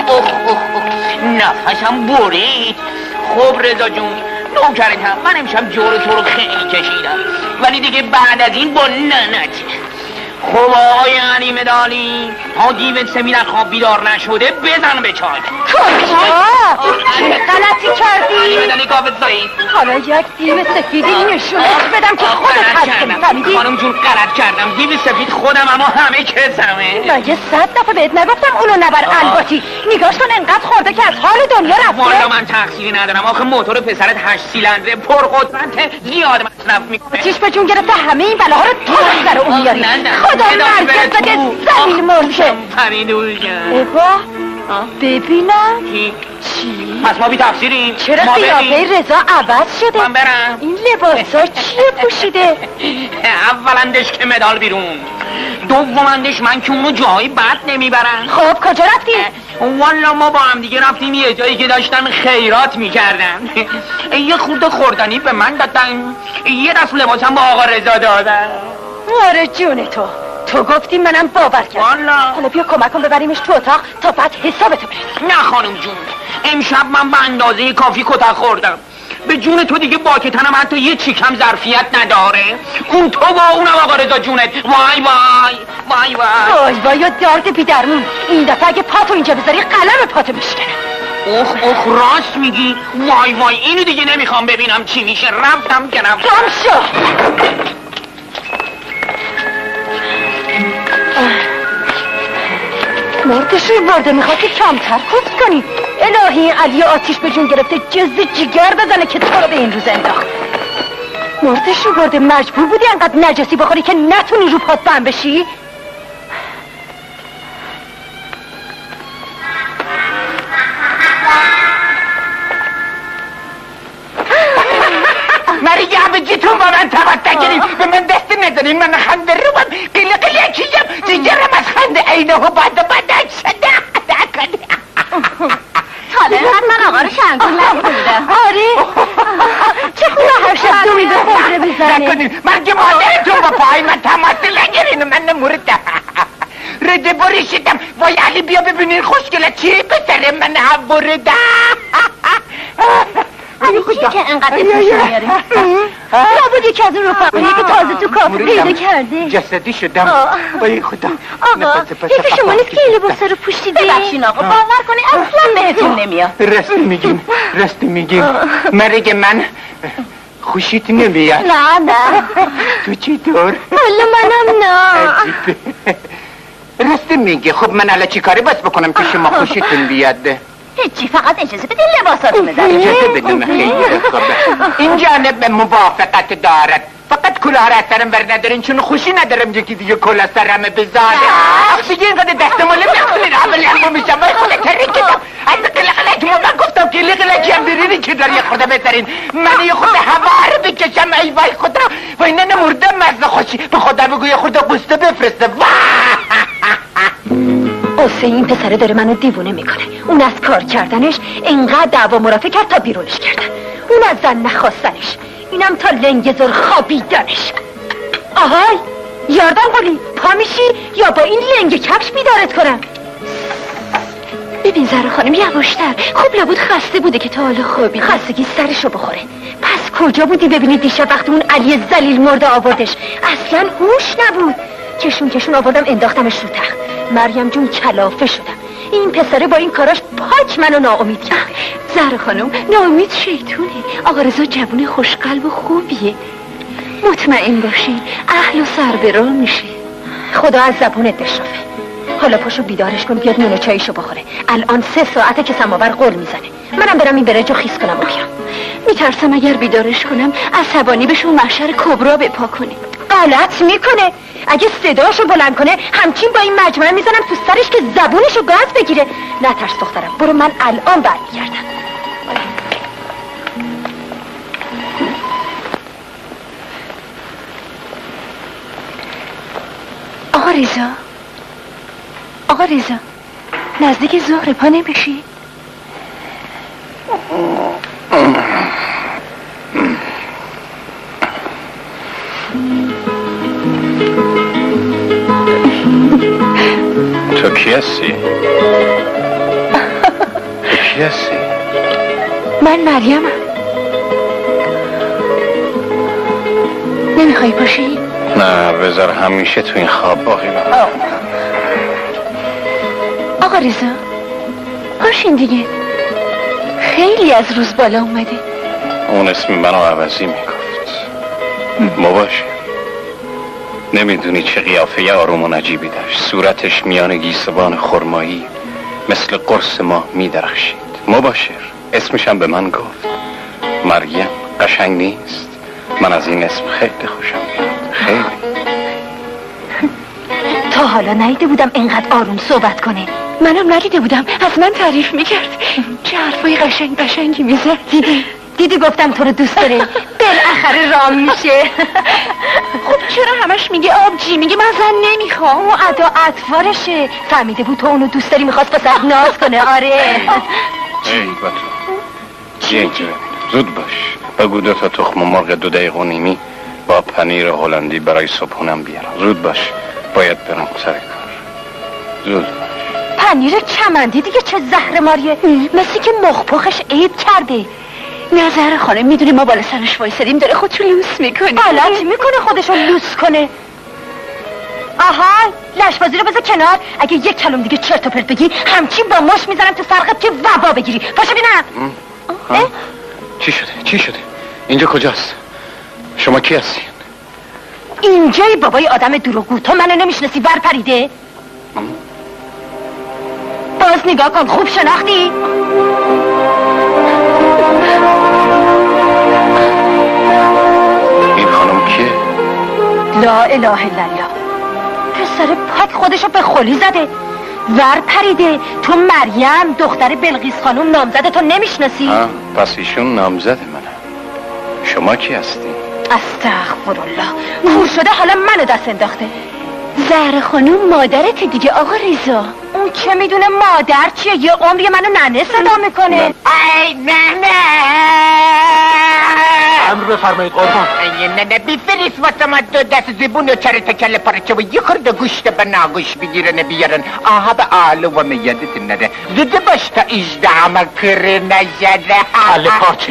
نفسم برید. خب رضا جون نوکرتم من امشب جور تو رو خیلی کشیدم ولی دیگه بعد از این با ننت. خب آقای علی مدالی تا دیوت سمیدن خواب بیدار نشده بزن به چای. چه غلطی کردی؟ علی مدالی کافت زایید حالا یک دیو سفیدی نشونت بدم که خودت هستی فهمیدی؟ خانم جون غلط کردم دیو سفید خودم اما همه کسمه. مگه 100 دفعه بهت نگفتم اونو نبر الباتی. نگاش کن انقدر خورده که از حال دنیا رفته. والا من تقصیری ندارم آخه موتور پسرت 8 سیلندره پرقدرت زیاد مصرف میکنه. چیش به جون گرفته همه این بلاها رو تو سر اون میاری. خدا مرکز بده زمین مرشه. ابا ببینم چی؟ پس ما بی تفسیریم. چرا قیافه رضا عوض شده؟ من برم این لباسا چیه پوشیده؟ اولندش که مدال بیرون دومندش من که اونو جایی بد نمیبرن. خب کجا رفتی؟ والا ما با هم دیگه رفتیم یه جایی که داشتن خیرات میکردن. یه خورده خوردنی به من دادن یه دست لباسم با آقا رضا دادن. آره جون تو گفتی منم باور کردم. والا حالا بیا کمک کن ببریمش تو اتاق تا بعد حسابتو برسیم. نه خانم جون امشب من به اندازه کافی کتک خوردم. به جون تو دیگه باکتنم حتی یه چیکم ظرفیت نداره. اون تو با اونم آقا رضا جونت. وای و درد بیدرمون. این دفعه اگه پاتو اینجا بذاری قلم پاتو میشکنم. اخ راست میگی. وای اینو دیگه نمیخوام ببینم چی میشه. رفتم که رفتم. گم شو. مردش رو برده میخواد که کمتر کفت کنی. الهی علی آتیش به جون گرفته جز جگر بزنه که تو رو به این روز انداخت. مردش رو برده مجبور بودی انقدر نجاسی بخوری که نتونی رو پات بند بشی؟ مری به جیتون با من تمت نگیریم به من دست نداریم. من خنده رو من قیل چیزم جیجرم از خنده اینه و بعد شده حالا من آقا رو شنگون نبوده بودم. آره چه خوبه هر شب دومی به خبره بزنه. من که مادرتون با پای من تمت نگیرین من مورد رده بریشیدم. وای علی بیا ببینین خوشگله چی بسره من هم برده. که انقدر اسمش میاره؟ لابد یکی از اون رفقایی که تازه تو کافه پیدا کرده. جسدی شدم. وای خدا. آقا یکی شما نیست که این لباسا رو پوشیده؟ ببخشین آقا باور کنی اصلا بهتون نمیاد. راستی میگیم مرگ من خوشیت نمیاد. نه تو چطور؟ حالا منم نه. راستی میگه خب من الان چی کاری باز بکنم که شما خوشیتون بیاد؟ هیچی، فقط اجازه بدین لباساتو بذاریم. اجازه بدیم خیلی خوبه. این جانب موافقت دارد، فقط کلاه را سرم بر ندارین چون خوشی ندارم یکی دیگه کلاه سرم بذاره. دیگه اینقدر دستمال میخونین عملی هم میشم وای خود تریکتم از قلقلک من گفتم که قلقلکی هم بیرینی که داری یه خورده بذارین من یه خورده هوا رو بکشم. ای وای خدا وای نه مردم مزد خوشی به خدا بگو یه خورده قسطه بفرسته. حسین این پسره داره منو دیوونه میکنه. اون از کار کردنش انقدر دعوا مرافع کرد تا بیرونش کردن، اون از زن نخواستنش، اینم تا لنگ زور خوابیدنش. آهای یاردم قولی پا میشی یا با این لنگ کفش بیدارت کنم؟ ببین زهرا خانم یواشتر، خب لابد خسته بوده که تا حالا خوابی خستگی سرشو بخوره. پس کجا بودی ببینی دیشب وقتی اون علی ذلیل مرده آوردش؟ اصلا هوش نبود. کشون آوردم انداختمش رو تخت. مریم جون کلافه شدم. این پسره با این کاراش پاک منو ناامید کرد. زهرا خانم ناامید شیطونه. آقا رضا جوون خوشقلب و خوبیه، مطمئن باشین اهل و سر به راه میشه. خدا از زبونت بشرفه. حالا پاشو بیدارش کن بیاد نون و چایشو بخوره. الان 3 ساعته که سماور قل میزنه. منم برم این برنجو خیس کنم و بیام. میترسم اگر بیدارش کنم عصبانی بشه و محشر کبرا بپا کنه. غلط میکنه. اگه صداشو بلند کنه همچین با این مجموعه میزنم تو سرش که زبونشو گاز بگیره. نترس دخترم، برو من الان برمیگردم. آقا رضا نزدیک ظهر پا نمیشی؟ تو کی هستی؟ من مریمم. نمیخوای پاشی؟ نه بذار همیشه تو این خواب باقی بمونم. آقا رضا پاشین دیگه، خیلی از روز بالا اومده. اون اسم منو عوضی میگفت. مباشه. نمیدونی چه قیافه آروم و نجیبی داشت. صورتش میان گیسوان خرمایی مثل قرص ماه میدرخشید. مباشر اسمشم به من گفت. مریم قشنگ نیست؟ من از این اسم خیلی خوشم میاد. خیلی. تا حالا ندیده بودم اینقدر آروم صحبت کنه. منم ندیده بودم. از من تعریف میکرد. چه حرفای قشنگی میزد. دیدی گفتم تو رو دوست داره. بالاخره رام میشه. خب چرا همش میگه آبجی؟ میگه من زن نمیخوام. اون ادا اطوارشه. فهمیده بود تو اونو دوست داری، میخواست بسرد ناز کنه. آره ای بطور زود باش. بگو 2 تا تخم مرغ 2 دقیقه و نیمی با پنیر هلندی برای صبحونم بیارم. زود باش، باید برم سر کار. زود باش. پنیر چمندی دیگه چه زهر ماریه، مثل که مخپخش عیب کرده. نه زهر خانم میدونی ما بالا سرش وایسادیم داره خودشو لوس میکنه. غلط میکنه خودشو لوس کنه. آها لشبازی رو بذار کنار. اگه 1 کلم دیگه چرت و پرت بگی همچین با مش میزنم تو سرقت که وبا بگیری. پاشو بینم. چی شده؟ اینجا کجاست؟ شما کی هستین؟ اینجای بابای آدم دروغگو. تو منو نمیشناسی ور پریده؟ باز نگاه کن. خوب شناختی؟ این خانم کیه؟ لا اله الا الله. پسر پاک خودشو به خلی زده. ور پریده. تو مریم دختر بلقیس خانم نامزده تو نمیشناسی؟ پس ایشون نامزد منه. شما کی هستی؟ استغفرالله. کور شده حالا منو دست انداخته. زهر خانم مادرت دیگه آقا رضا. اون چه میدونه مادر چیه؟ یه عمری منو ننه صدا میکنه. ای ننه امر بفرمایید قربان. ای ننه بیفریست واسه ما 2 دست زبون و چرت کل پرچه و یه خورده گوشت به ناگوش بگیرن بیارن. آها به آلو و میادت نده. زده باش تا 18 کرده نشده. کله پاچه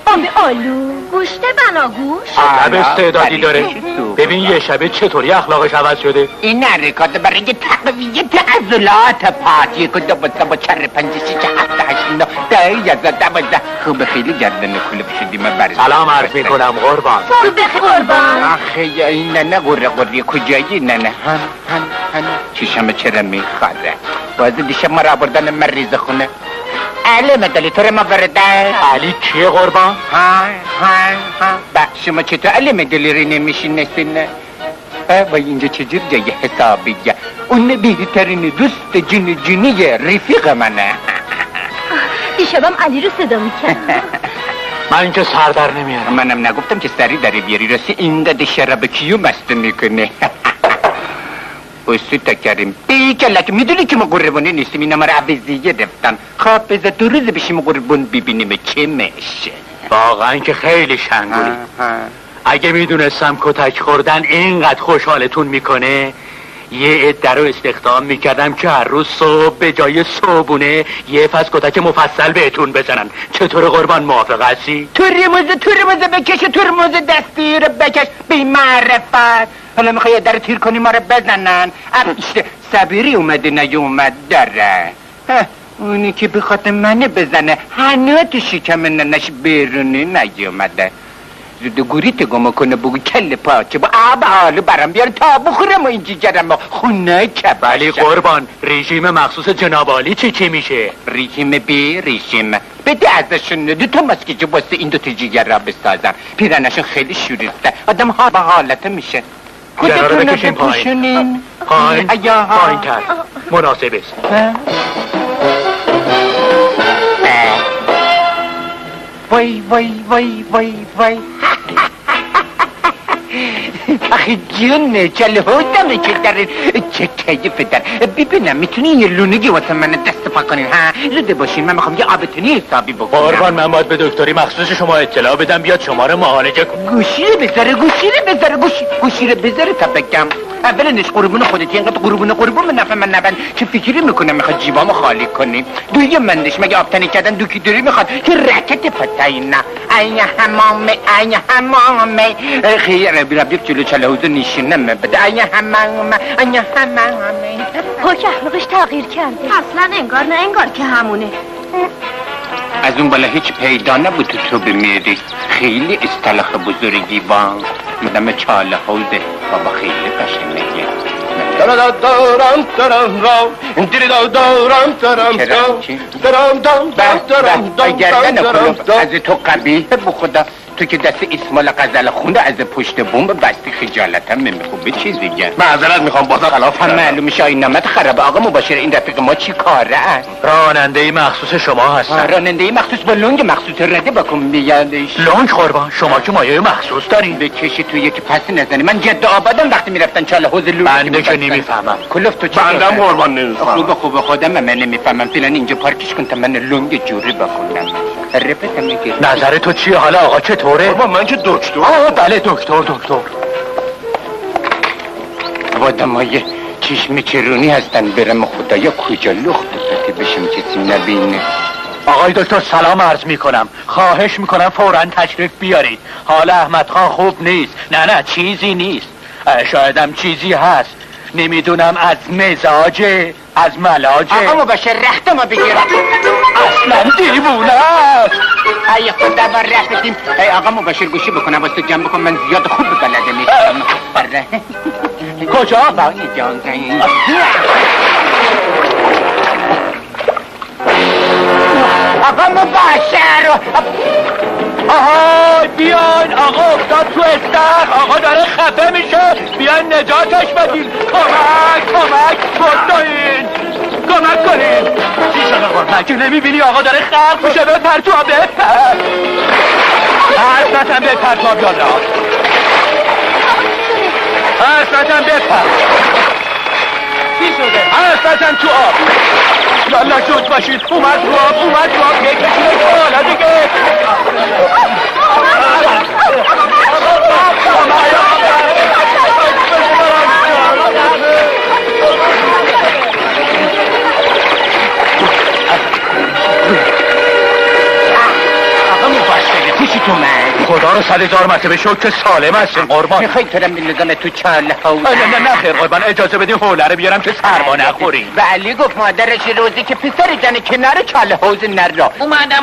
آب آلو، گوشت بناگوش. عجب استعدادی داره. ببین یه شبه چطوری اخلاقش عوض شده. این حرکات برای تقویت عضلات پات 1 2 3 4 5 6 7 8 9 10 11 12 خوب خیلی گردن کلوب شدیم برای سلام عرض میکنم قربان. صبح بخیر قربان. آخه این نه قره کجایی نه هن چشم چرا میخواره باز دیشب ما را بردن مریض خونه علی مدلی تو رو ما برده علی کیه قربان؟ ها شما چطور علی مدلی رو نمیشینستین؟ و اینجا چجور جای حسابیه اون بهترین دوست جونی رفیق منه دیشبم علی رو صدا میکرد من که سر در نمیارم. منم نگفتم که سری داری بیاری راستی این داده شراب کیو مست میکنه بسیطه کریم بیکلک میدونی که ما قربانی نیستیم اینا ما رو عوضیه رفتن خواب بذار 2 روز بشیم قربان ببینیم چه میشه. واقعا که خیلی شنگولی. اگه میدونستم کتک خوردن اینقدر خوشحالتون میکنه یه عده رو استخدام میکردم که هر روز صبح به جای صبحونه یه فصل کتک مفصل بهتون بزنن. چطور قربان موافق هستی؟ ترمز بکش ترمز دستی رو بکش بی معرفت. حالا میخوای در تیر کنی ما رو بزنن اشته صبیری اومده نیومد داره اونی که بخواد منه بزنه هنو تو شکم ننش بیرونی نیومده زود گوریت گمه کنه بگو کل پاچه با آب حالو برم بیار تا بخورم و این جیگرم خونه که ولی قربان رژیم مخصوص جناب عالی چی میشه؟ رژیم بی رژیم بده ازشون 2 تا مسکیجو باسته این 2 تا جیگر را بسازم پیرنشون خیلی شوریسته آدم ها به حالته میشه خودتون رو بکشین پایین تر مناسب است. وای آخه جونه چله هودمه که دارین چه کیف در ببینم میتونی یه لونگی واسه من دست پا کنین ها زده باشین من میخوام یه آبتونی حسابی بکنم. قربان من باید به دکتری مخصوص شما اطلاع بدم بیاد شما رو معالجه کنه. گوشی رو بذاره تا بگم اولنش قربون خودت اینقدر قربون به نفع من نبند چه فکری میکنم میخواد جیبامو خالی کنی دوی مندش مگه آبتنی کردن دوکی دوری میخواد که رکت پتایی نه این همامه خیره بیرابیق جلو چلهوزو نیشینم بده این همامه پاک اخلاقش تغییر کرده اصلا انگار نه انگار که همونه از اون بالا هیچ پیدا نبود تو بمیری خیلی استلخ بزرگی با مدام چاله حوزه بابا خیلی قشنگه از تو قبیه بخدا تو که دست اسمال غزل خونده از پشت بوم بستی خجالتم نمیخوبه چیز دیگه معذرت میخوام بازم خلاف هم معلوم میشه این نامت خرابه آقا مباشر این رفیق ما چی کاره است راننده مخصوص شما هستن راننده مخصوص با لنگ مخصوص رده بکن بیادش لنگ قربان شما که مایه مخصوص دارین بکشی تو یکی پس نزنی من جد آبادم وقتی میرفتن چاله حوز لنگ بنده که نمیفهمم کلوف تو چه بندم قربان نمیفهمم خوب خودم من نمیفهمم فیلن اینجا پارکش کن تا من لنگ جوری بخونم رپتم میگه نظر تو چیه حالا آقا چطوره بابا من که دکتر بله دکتر آدمای چشم چرونی هستن برم خدایا کجا لخت که بشم کسی نبینه. آقای دکتر سلام عرض میکنم خواهش میکنم فوراً تشریف بیارید حال احمد خان خوب نیست نه چیزی نیست شایدم چیزی هست نمیدونم از مزاجه از ملاجه آقا مباشر رخت ما بگیرم اصلا دیوونه است ای خدا بر رفتیم ای آقا مباشر گوشی بکنم واسه جمع بکن من زیاد خوب بلده نیستم کجا؟ با اجازه آقا مباشر آهای بیاین آقا افتاد تو استخر آقا داره خفه میشه بیاین نجاتش بدین کمک کمک کنین چی شده قربان مگه نمیبینی آقا داره خرق میشه بپر تو آب حرف نزن بپر تو آب یالا حرف نزن بپر چی شده حرف نزن تو آب یالا شد باشید اومد رو آب بکشید بالا دیگه اومد. خدا رو 100,000 مرتبه شکر که سالم هستین قربان. میخوای تو رو میندازم تو چاله حوزه؟ نه خیر قربان، اجازه بدین حوله رو بیارم که سرما نخوریم. و علی گفت مادرش روزی که پسر جان کنار چاله حوزه نرا. اومدم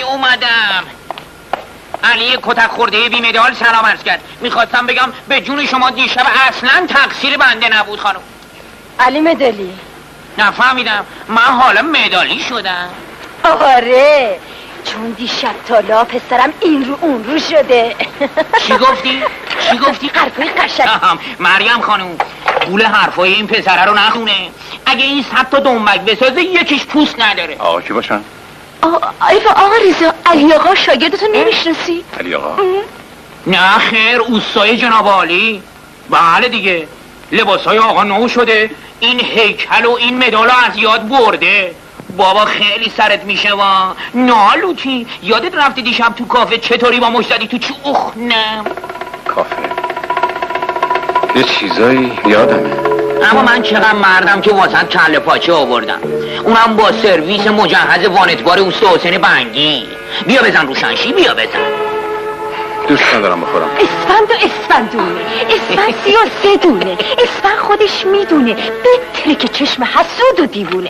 علی کتک خورده بیمدال سلام عرض کرد. میخواستم بگم به جون شما دیشب اصلا تقصیر بنده نبود خانم. علی مدالی. نفهمیدم، من حالا مدالی شدم. آره، چون دیشب تالا پسرم این رو اون رو شده. چی گفتی؟ حرفای قشنگ. مریم خانم، گول حرفای این پسره رو نخونه. اگه این 100 تا دنبک بسازه یکیش پوست نداره. آقا کی باشن؟ آقا رضا، علی آقا شاگردتو نمیشناسی؟ علی آقا؟ نه خیر، اوستای جناب عالی. بله دیگه، لباسای آقا نو شده، این هیکل و این مدال از یاد برده. بابا خیلی سرت میشه وا. نالوتی، یادت رفتی دیشب تو کافه چطوری با مش زدی تو چوخ؟ نه کافه یه چیزایی یادمه، اما من چقدر مردم که واسط کله پاچه آوردم، اونم با سرویس مجهز وانتبار اوستا حسین بنگی. بیا بزن روشنشی، بیا بزن. دوست ندارم بخورم. اسفند و اسفندونه، اسفند 33 دونه، اسفند خودش میدونه بهتره که چشم حسود و دیوونه.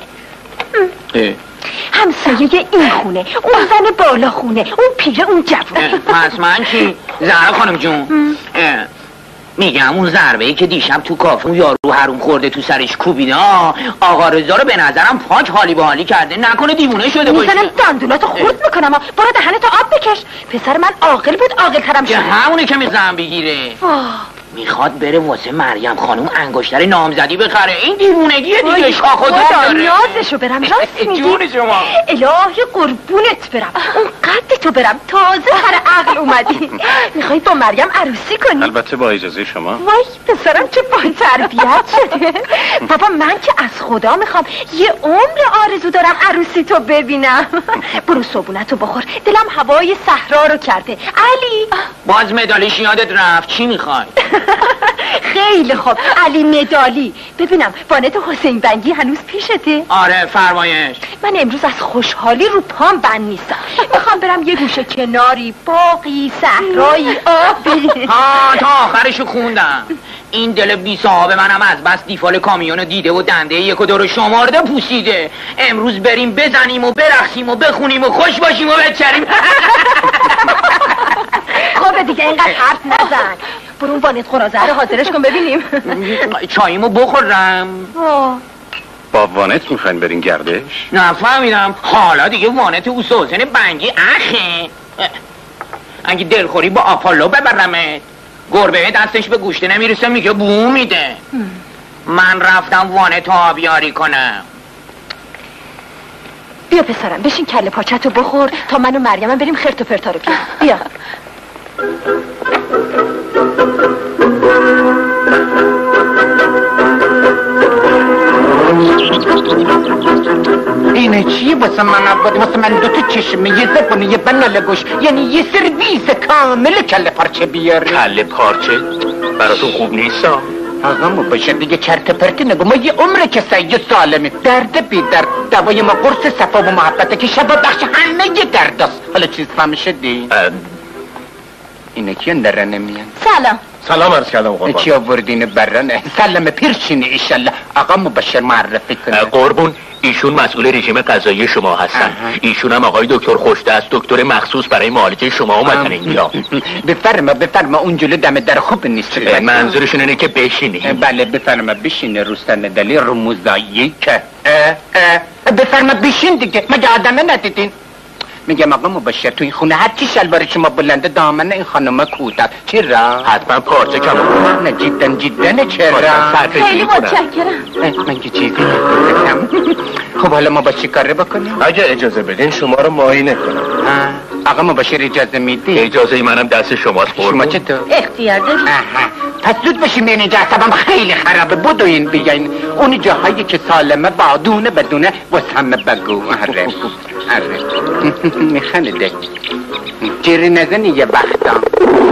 همسایه این خونه، اون زن بالا خونه، اون پیره اون جوونه. پس من چی؟ زهرا خانم جون، میگم اون ضربه‌ای که دیشب تو کافه اون یارو حروم خورده تو سرش کوبیده، آقا رضا رو به نظرم پاک حالی به حالی کرده، نکنه دیوونه شده باشه. میزنم دندوناتو خورد میکنم. برو دهنتو آب بکش. پسر من عاقل بود، عاقل‌ترم شد. همونه که میزنم بگیره. میخواد بره واسه مریم خانم انگشتر نامزدی بخره. این دیوونگیه دیگه، شاخ و دار داره. نیازشو برم، راست میگی. جون شما. الهی قربونت برم، اون قدتو برم، تازه سر عقل اومدی. میخوای با مریم عروسی کنی؟ البته با اجازه شما. وای پسرم چه با تربیت شده. بابا من که از خدا میخوام یه عمر آرزو دارم عروسی تو ببینم. برو صبونتو بخور، دلم هوای صحرا رو کرده. علی باز مدالیش یادت رفت، چی میخوای؟ خیلی خوب، علی مدالی. ببینم وانت حسین بنگی هنوز پیشته؟ آره فرمایش. من امروز از خوشحالی رو پام بند نیستم. میخوام برم یه گوشه کناری، باقی، صحرایی، آبی. تا آخرشو خوندم. این دل بی صاحب منم از بس دیفال کامیونو دیده و دنده 1 و 2 رو شمارده پوسیده. امروز بریم بزنیم و برقصیم و بخونیم و خوش باشیم و بچریم. خوبه دیگه اینقدر حرف نزن. برون وانت خورازه رو حاضرش کن ببینیم. چاییمو بخورم. با وانت میخواین برین گردش؟ نفهمیدم. حالا دیگه وانت اوستا حسین بنگی اخه. اگه دلخوری با آپولو ببرمت. گربه دستش به گوشته نمیرسه میگه بو میده. من رفتم وانت آبیاری کنم. بیا پسرم بشین کله پاچتو بخور تا من و مریم بریم خرت و پرتا رو بیا. اینه چیه واسه من عبادی؟ واسه من 2 چشمه، یه زبونه، یه بنال گوش، یعنی یه سرویس کامل کله پارچه بیاری. کله پارچه؟ براتون خوب نیستا؟ آقامو باشه دیگه چرت پرتی نگو. ما یه عمره که سید سالمی. درد بی درد، دوای ما قرص صفا و محبته که شبا بخش همه یه دردست. حالا چیز فهم شدی؟ اینه کیه نره نمیان؟ سلام. سلام عرض کردم قربان. چی آوردین برنه؟ سلام پیرشینی ایشالله. آقا مبشر معرفی کنه. قربون، ایشون مسئول رژیم غذایی شما هستن. ایشون هم آقای دکتر خوشدست، دکتر مخصوص برای معالجه شما اومدن اینجا. بفرما اونجوری دم در خوب نیست. منظورشون اینه که بشینی. بله بفرما بشین. رستم دلی رموزایی که بفرما بشین دیگه. مگه آدمه ندیدین؟ میگم آقا مبشر تو این خونه هر چی شلوار شما بلنده دامن این خانم کوتاه. چرا؟ حتما پارچه کم. نه جدا چرا؟ خیلی متشکرم. من که چیزی نگفتم. خب حالا ما با چی کاره بکنیم؟ اگه اجازه بدین شما رو معاینه کنم. آقا مبشر اجازه میدی؟ اجازه منم دست شماست قربون. شما چطور؟ اختیار داری. پس زود باشیم این اینجا عصبم خیلی خرابه. بدوین بیاین اون جاهایی که سالمه بادونه بدونه واسه همه بگو. آره میخنده جری نزنی یه وقتا.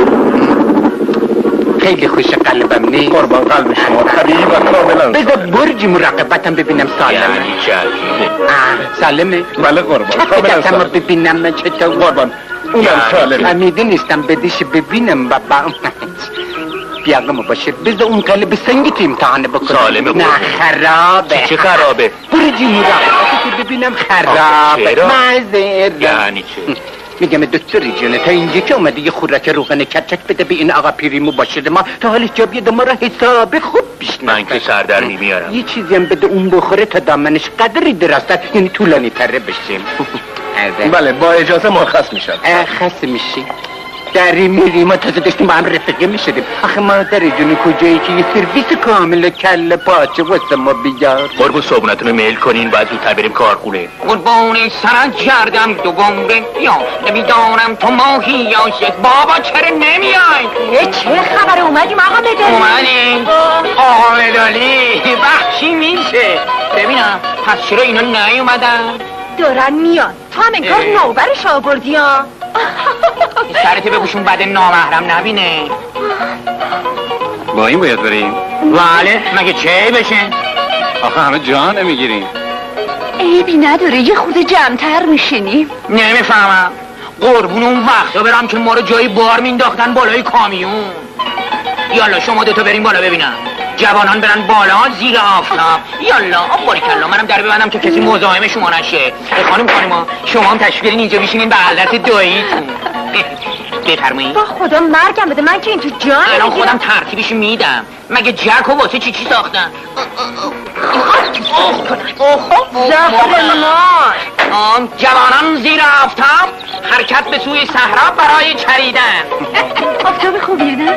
خیلی خوش قلبم نیست. قربان قلب شما طبیعی و کاملا. بذار برج مراقبتم ببینم سالمه. سالمه؟ بله قربان کاملا سالمه. ببینم چطور. قربان اونم سالمه. فهمیده نیستم بدیش ببینم بابا. بیاقه مباشر بذار اون قلب سنگی امتحانه بکنم. سالمه. نه خرابه. چه خرابه؟ برو جیمورا که ببینم خرابه. معذرت. یعنی چه؟ میگم دکتری جونه تا اینجا که اومده یه خوراک روغن کچک بده به این آقا پیری مباشر ما تا حالش جا بیاد ما را حساب خوب بیشناسه. من که سر در میارم. یه چیزی هم بده اون بخوره تا دامنش قدری درازتر یعنی طولانی تره بشیم. بله با اجازه مرخص میشم. خسته میشی دری میری ما تازه داشتیم با هم رفقه میشدیم. آخه مادر جونی کجایی که یه سرویس کامل کله پاچه واسه ما بیار. قربون صبحونتون رو میل کنین بعد زودتر بریم کارخونه. قربان سرت گردم دو گمره یا نمیدانم تو ماهی یا شک. بابا چرا نمیای؟ چه خبر اومدیم آقا مدالی؟ اومدیم آقا مدالی بخشی میشه. ببینم پس چرا اینا نیومدن؟ دارن میان تو هم انگار نوبرش آوردی ها. سرت بگوشون بعد نامحرم نبینه. با این باید بریم؟ بله مگه چه بشه؟ آخه همه جا نمیگیریم. عیبی نداره یه خود جمع‌تر میشینیم. نمیفهمم قربون اون وقتا برم که ما رو جایی بار مینداختن بالای کامیون. یالا شما دوتا بریم بالا ببینم. جوانان برن بالا زیر آفتاب. یالا باریکلا منم در ببندم که کسی مزاحم شما نشه. خانم شما هم تشریف برین اینجا بشینین به حضرت داییتون. بفرمایید. با خدا مرگم بده من که این تو جان الان خودم ترتیبش میدم. مگه جک و واسه چی ساختن؟ زهر مار. جوانان زیر آفتاب حرکت به سوی صحرا برای چریدن. آفتاب خوبیه نه؟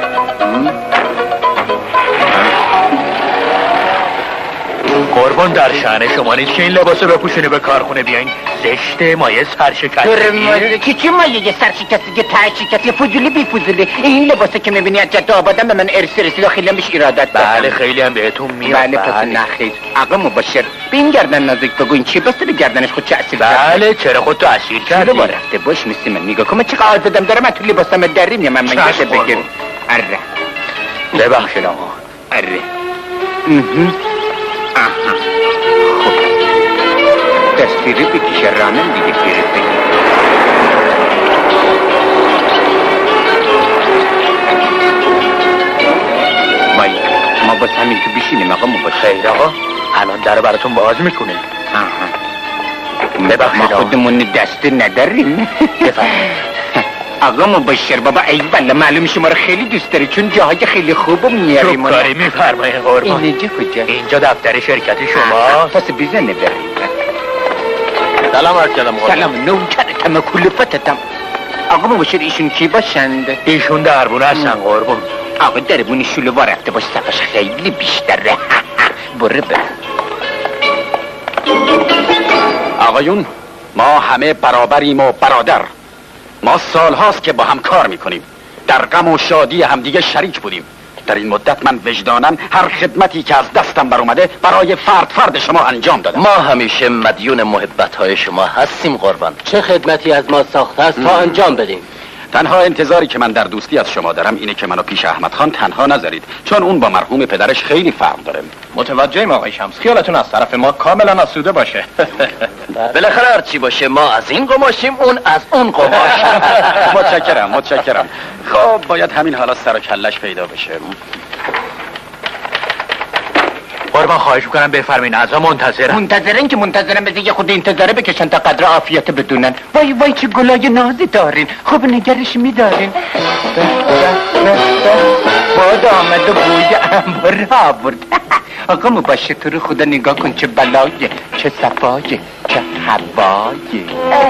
قربان در شأن شما نیست که این لباسو بپوشونه به کارخونه بیاین. زشته مایه سرشکستی. چی مایه یه سرشکستی یه ترشکستی یه فضولی بی فضولی. این لباسه که میبینی از جد آبادم به من ارث رسید و خیلی هم بهش ایرادت بله خیلی هم بهتون میاد. بله پس نخیر آقا مباشر به این گردن نازک بگو این چی بسته به گردنش خود چه اسیر بله چرا خودتو اسیر کردی؟ چرا با رفته باش مثل من نگاه کن من چه قاعد دادم دارم من تو لباسم دریم یا من منگشه بگیر. اره ببخشید آقا. اره خب دستیره بکشه رانم دیگه پیره بگیر. ما باز همین تو بشینیم آقا ما باز. خیر آقا الان در براتون باز میکنه. ببخشید ما خودمون دسته نداریم. بفرمایید آقا مباشر بابا ای بله معلوم شما رو خیلی دوست داری چون جاهای خیلی خوبو میاریم. کاری میفرمایید قربان. اینجا کجا؟ اینجا دفتر شرکت شما. پس بزنه بریم. سلام عرض کردم قربان. سلام نوکرتم کلفتتم. آقا مباشر ایشون کی باشند؟ ایشون دربونه هستن قربان. آقا دربونی شلوار رفته باش سقش خیلی بیشتره. برو آقایون ما همه برابریم و برادر. ما سالهاست که با هم کار میکنیم در غم و شادی همدیگه شریک بودیم. در این مدت من وجداناً هر خدمتی که از دستم بر اومده برای فرد شما انجام دادم. ما همیشه مدیون محبت‌های شما هستیم قربان. چه خدمتی از ما ساخته است تا انجام بدیم. تنها انتظاری که من در دوستی از شما دارم اینه که منو پیش احمد خان تنها نذارید چون اون با مرحوم پدرش خیلی فرق داره. متوجهیم آقای شمس خیالتون از طرف ما کاملا آسوده باشه. بالاخره هر چی باشه ما از این قماشیم اون از اون قماش. متشکرم. خب باید همین حالا سر و کلش پیدا بشه. قربان خواهش میکنم بفرمایید اعضا منتظرن که منتظرن بذار یه خود انتظاره بکشن تا قدر عافیت بدونن. وای چه گلای نازی دارین. خب نگرش میدارین. باد آمد و بوی انبر آورد. آقا مباشر تو رو خدا نگاه کن چه بلایه چه صفایه چه هوایه.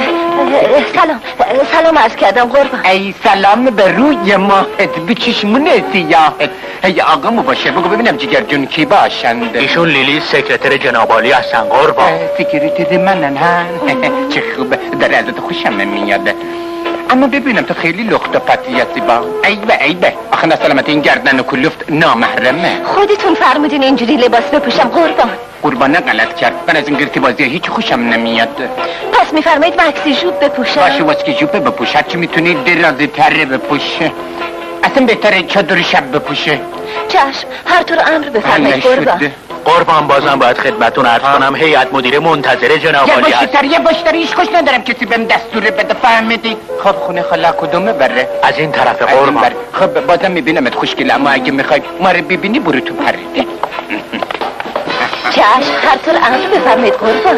سلام عرض کردم قربان. ای سلام به روی ماهت به چشمون سیاهت. ای آقا مباشر بگو ببینم جگر جون کی باشند؟ ایشون لیلی سکرتر جنابالی هستن قربان. سکرتر منن ها. چه خوبه در ازت خوشم میاد. اما ببینم تو خیلی لخت و پتیاتی با. ای به آخه نسلامت این گردن و کلفت نامحرمه. خودتون فرمودین اینجوری لباس بپوشم قربان نغلط کرد. من از این گرتی بازی هیچ خوشم نمیاد. پس میفرمایید وکسی جوب بپوشم؟ باشه واسکی جوب بپوش هرچی میتونی درازی تره بپوشه. اصلا بهتره چادر شب بپوشه. چشم هر طور امر بفرمایید قربان. قربان بازم باید خدمتون عرض کنم هیئت مدیره منتظر جناب عالی هست. یه باشتر هیچ خوش ندارم کسی بهم دستور بده، فهمیدی؟ خب خونه خاله کدومه بره؟ از این طرف قربان. خب بازم میبینمت خوشگله، اما اگه میخوای ما رو ببینی برو تو پریده. چشم، هر طور امر بفرمایید قربان.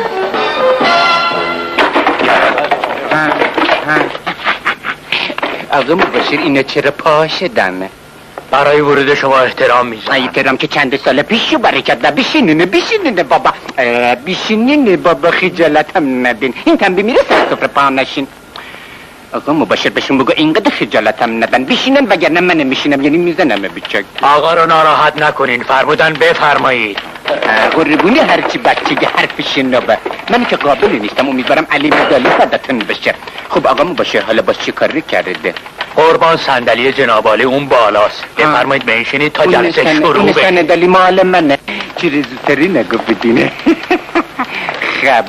آقا مباشر اینا چرا پاشدن؟ برای ورود شما احترام میذارم. احترام که چند سال پیشو برکت و بشینینه بابا، بشینینه بابا، خجالتم ندین. این تنبی میره سر سفره پا نشین. آقا مباشر بهشون بگو اینقدر خجالتم ندن، بشینن وگرنه من میشینم، یعنی میزنم بچک. آقا رو ناراحت نکنین، فرمودن بفرمایید. قربونی هرچی بچگی حرفش نبه، من که قابل نیستم، امیدوارم علی مدالی فداتون بشه. خب آقا مباشر حالا باز چی کاری کرده؟ قربان صندلی جناب عالی اون بالاست، بفرمایید بنشینید تا جلسه شروع بشه. اون صندلی مال منه، چیزی زودتری نگو بدینه. خب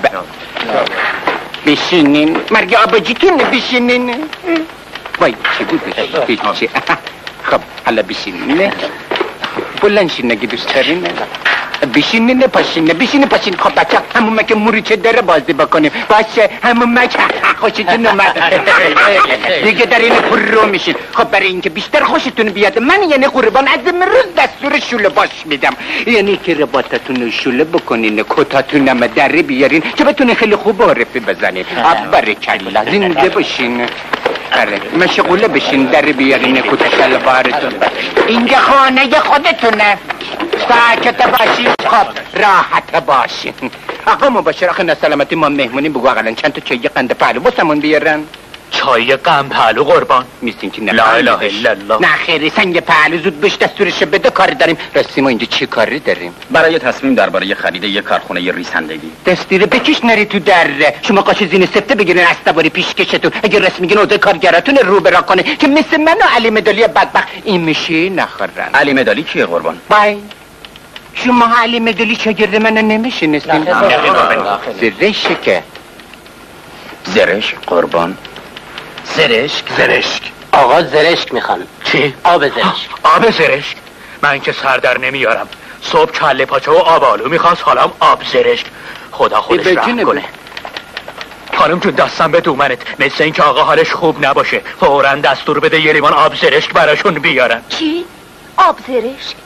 بشینین، مرگ آباجیتون بشینین. وای چی بودش؟ خب حالا بشینین، بلنشین نگی دوست دارین. بشینین پاشین. خب بچه همون که موریچه داره بازی بکنیم باشه، همون که خوشتون اومد دیگه در این پر رو میشین. خب برای اینکه بیشتر خوشتون بیاد من یعنی قربان از امروز دستور شوله باش میدم، یعنی که رباطتون شوله بکنین، کتاتون هم در بیارین که بتونین خیلی خوب عرفی بزنین. بارکالله، زنده باشین، مشغوله بشین، در بیارین کت شلوارتون. اینجا خانه خودتونه، ساکت باشین، خب راحت باشین. آقا مباشر آخه نسلامتی ما مهمونی بگو اقلا چند تا چای قند پهلو بسمون بیارن. چای قند پهلو قربان؟ میستین که لا اله الا الله. نه خیری، سنگ پهلو زود بش دستورش بده، کاری داریم. راستی ما اینجا چی کاری داریم؟ برای تصمیم درباره خرید یک کارخونه ریسندگی. دستور بکش نری تو دره، شما قاش زین سفته بگیرین استواری پیشکشتون، اگه رسم میگین اوضاع کارگراتون رو برا کنه که مثل من و علی مدالی بدبخت این میشه نخورن. علی مدالی کیه قربان؟ بای شما علی مدالی شاگرد من نمیشناسین؟ زرشک که زرشک قربان. زرشک آقا زرشک میخوان. چی؟ آب زرشک. آب زرشک؟ من که سر در نمیارم، صبح کله پاچه و آب آلو میخواست، حالم آب زرشک. خدا خودش رحم کنه. خانم جون دستم به دومنت، مثل این که آقا حالش خوب نباشه فوراً دستور بده یه لیوان آب زرشک براشون بیارن. چی؟ آب زرشک؟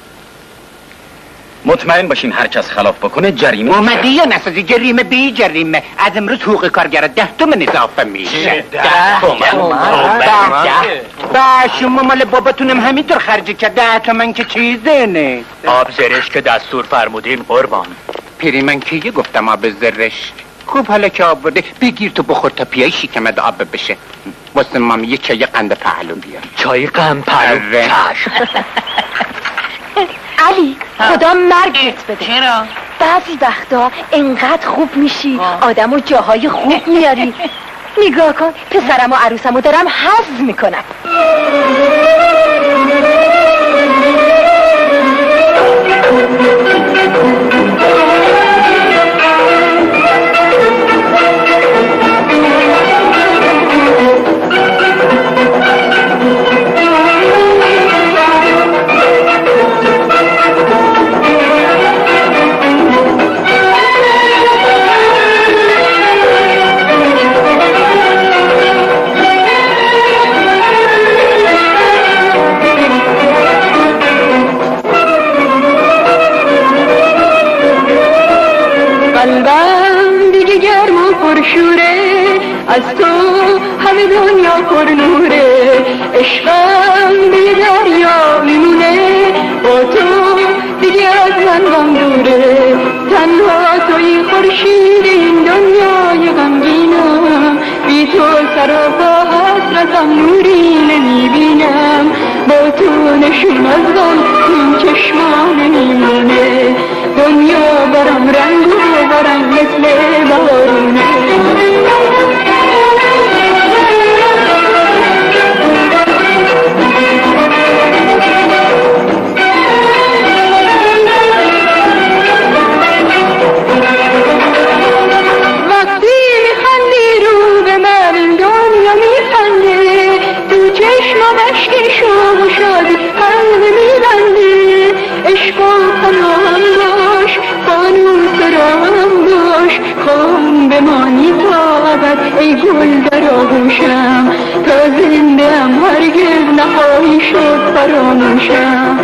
مطمئن باشین هر کس خلاف بکنه جریمه. اومدی یا نسازی جریمه بی جریمه. از امروز حقوق کارگر 10 تومن اضافه میشه. 10 تومن؟ با شما مال باباتونم همینطور خرج کرد. 10 تومن که چیزه نه. آب زرشک که دستور فرمودین قربان. پیری من که گفتم آب زرشک. خوب حالا که آب برده بگیر تو بخور تا پیای شکمت آب بشه. واسه مامی یه چای قند پهلو بیار. چای قند پهلو؟ علی خدا مرگت بده. چرا؟ بعضی وقتا انقدر خوب میشی آدم و جاهای خوب میاری. نگاه کن پسرم و عروسم رو دارم حظ میکنم. قلبم دیگه گرم و پرشوره، از تو همه دنیا پر نوره. عشقم به دریا میمونه، با تو دیگه از من غم دوره. تنها توی خورشید این دنیای غمگینم، بی تو سراپا حسرتم نوری نمیبینم. با تو نشون از غم این چشمان نمیمونه، دنیا برام رنگ و برام مثل بارونه. وقتی میخندی رو به من این دنیا میخنده، تو چشمم اشکشو و شادی قلب میبنده. عشق و پناهم باش ای گل در آغوشم تا زنده‌ام هرگز نخواهی شد فراموشم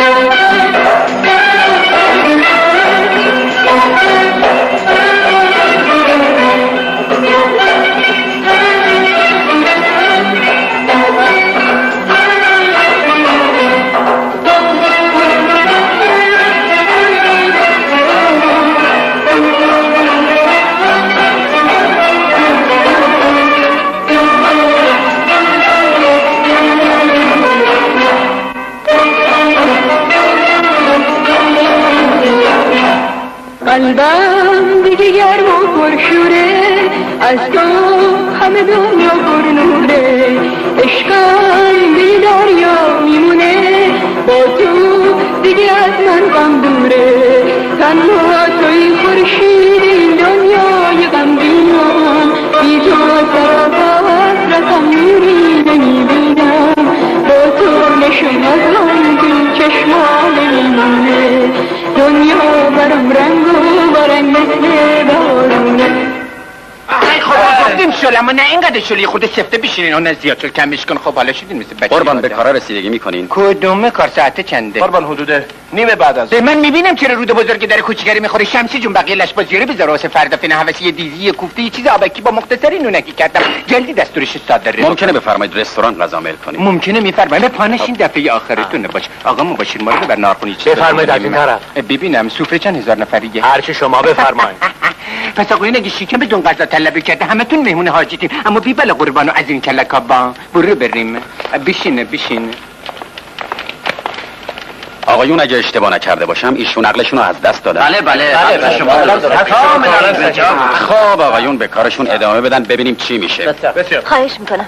قلبم دیگه گرم و پرشوره از تو همه دنیا پر نوره عشقم به دریا میمونه با تو دیگه از من غم دوره تنها توی خورشید این دنیای غمگینم بی تو سراپا حسرتم نوری نمیبینم با تو نشون از من تو چشما نمیمونه دنیا برام رنگ و برنگ مثل بارونه ای خب گفتیم شل اما نه اینقدر شلی خود سفته بشینین اون از زیاد شل کمش کن خب حالا شدین مثل بچه قربان به کارا رسیدگی میکنین کدومه کار ساعت چنده قربان حدوده نیمه بعد از من میبینم چرا رود بزرگ در کوچیگری میخوره شمسی جون بقیه لش بازیاره بذاره واسه فردا فینه حوسی دیزی یه کوفته یه چیز آبکی با مختصری نونکی کردم جلدی دستورش صادره ممکنه بفرمایید رستوران غذا میل کنیم ممکنه میفرمایید پانش این دفعه آخرتونه باشه آقا مباشر ما رو ببر نارخونی چیز بفرمایید از این طرف ببینم سفره چند هزار نفریه هر چه شما بفرمایید پس آقا این اگه شیکم بدون غذا طلبی کرده همتون مهمون حاجتین اما بی بلا قربانو از این کله کابا برو بریم بشینه آقایون اگه اشتباه نکرده باشم ایشون عقلشون رو از دست دادن بله شما خب آقایون به کارشون ادامه بدن ببینیم چی میشه خواهش میکنم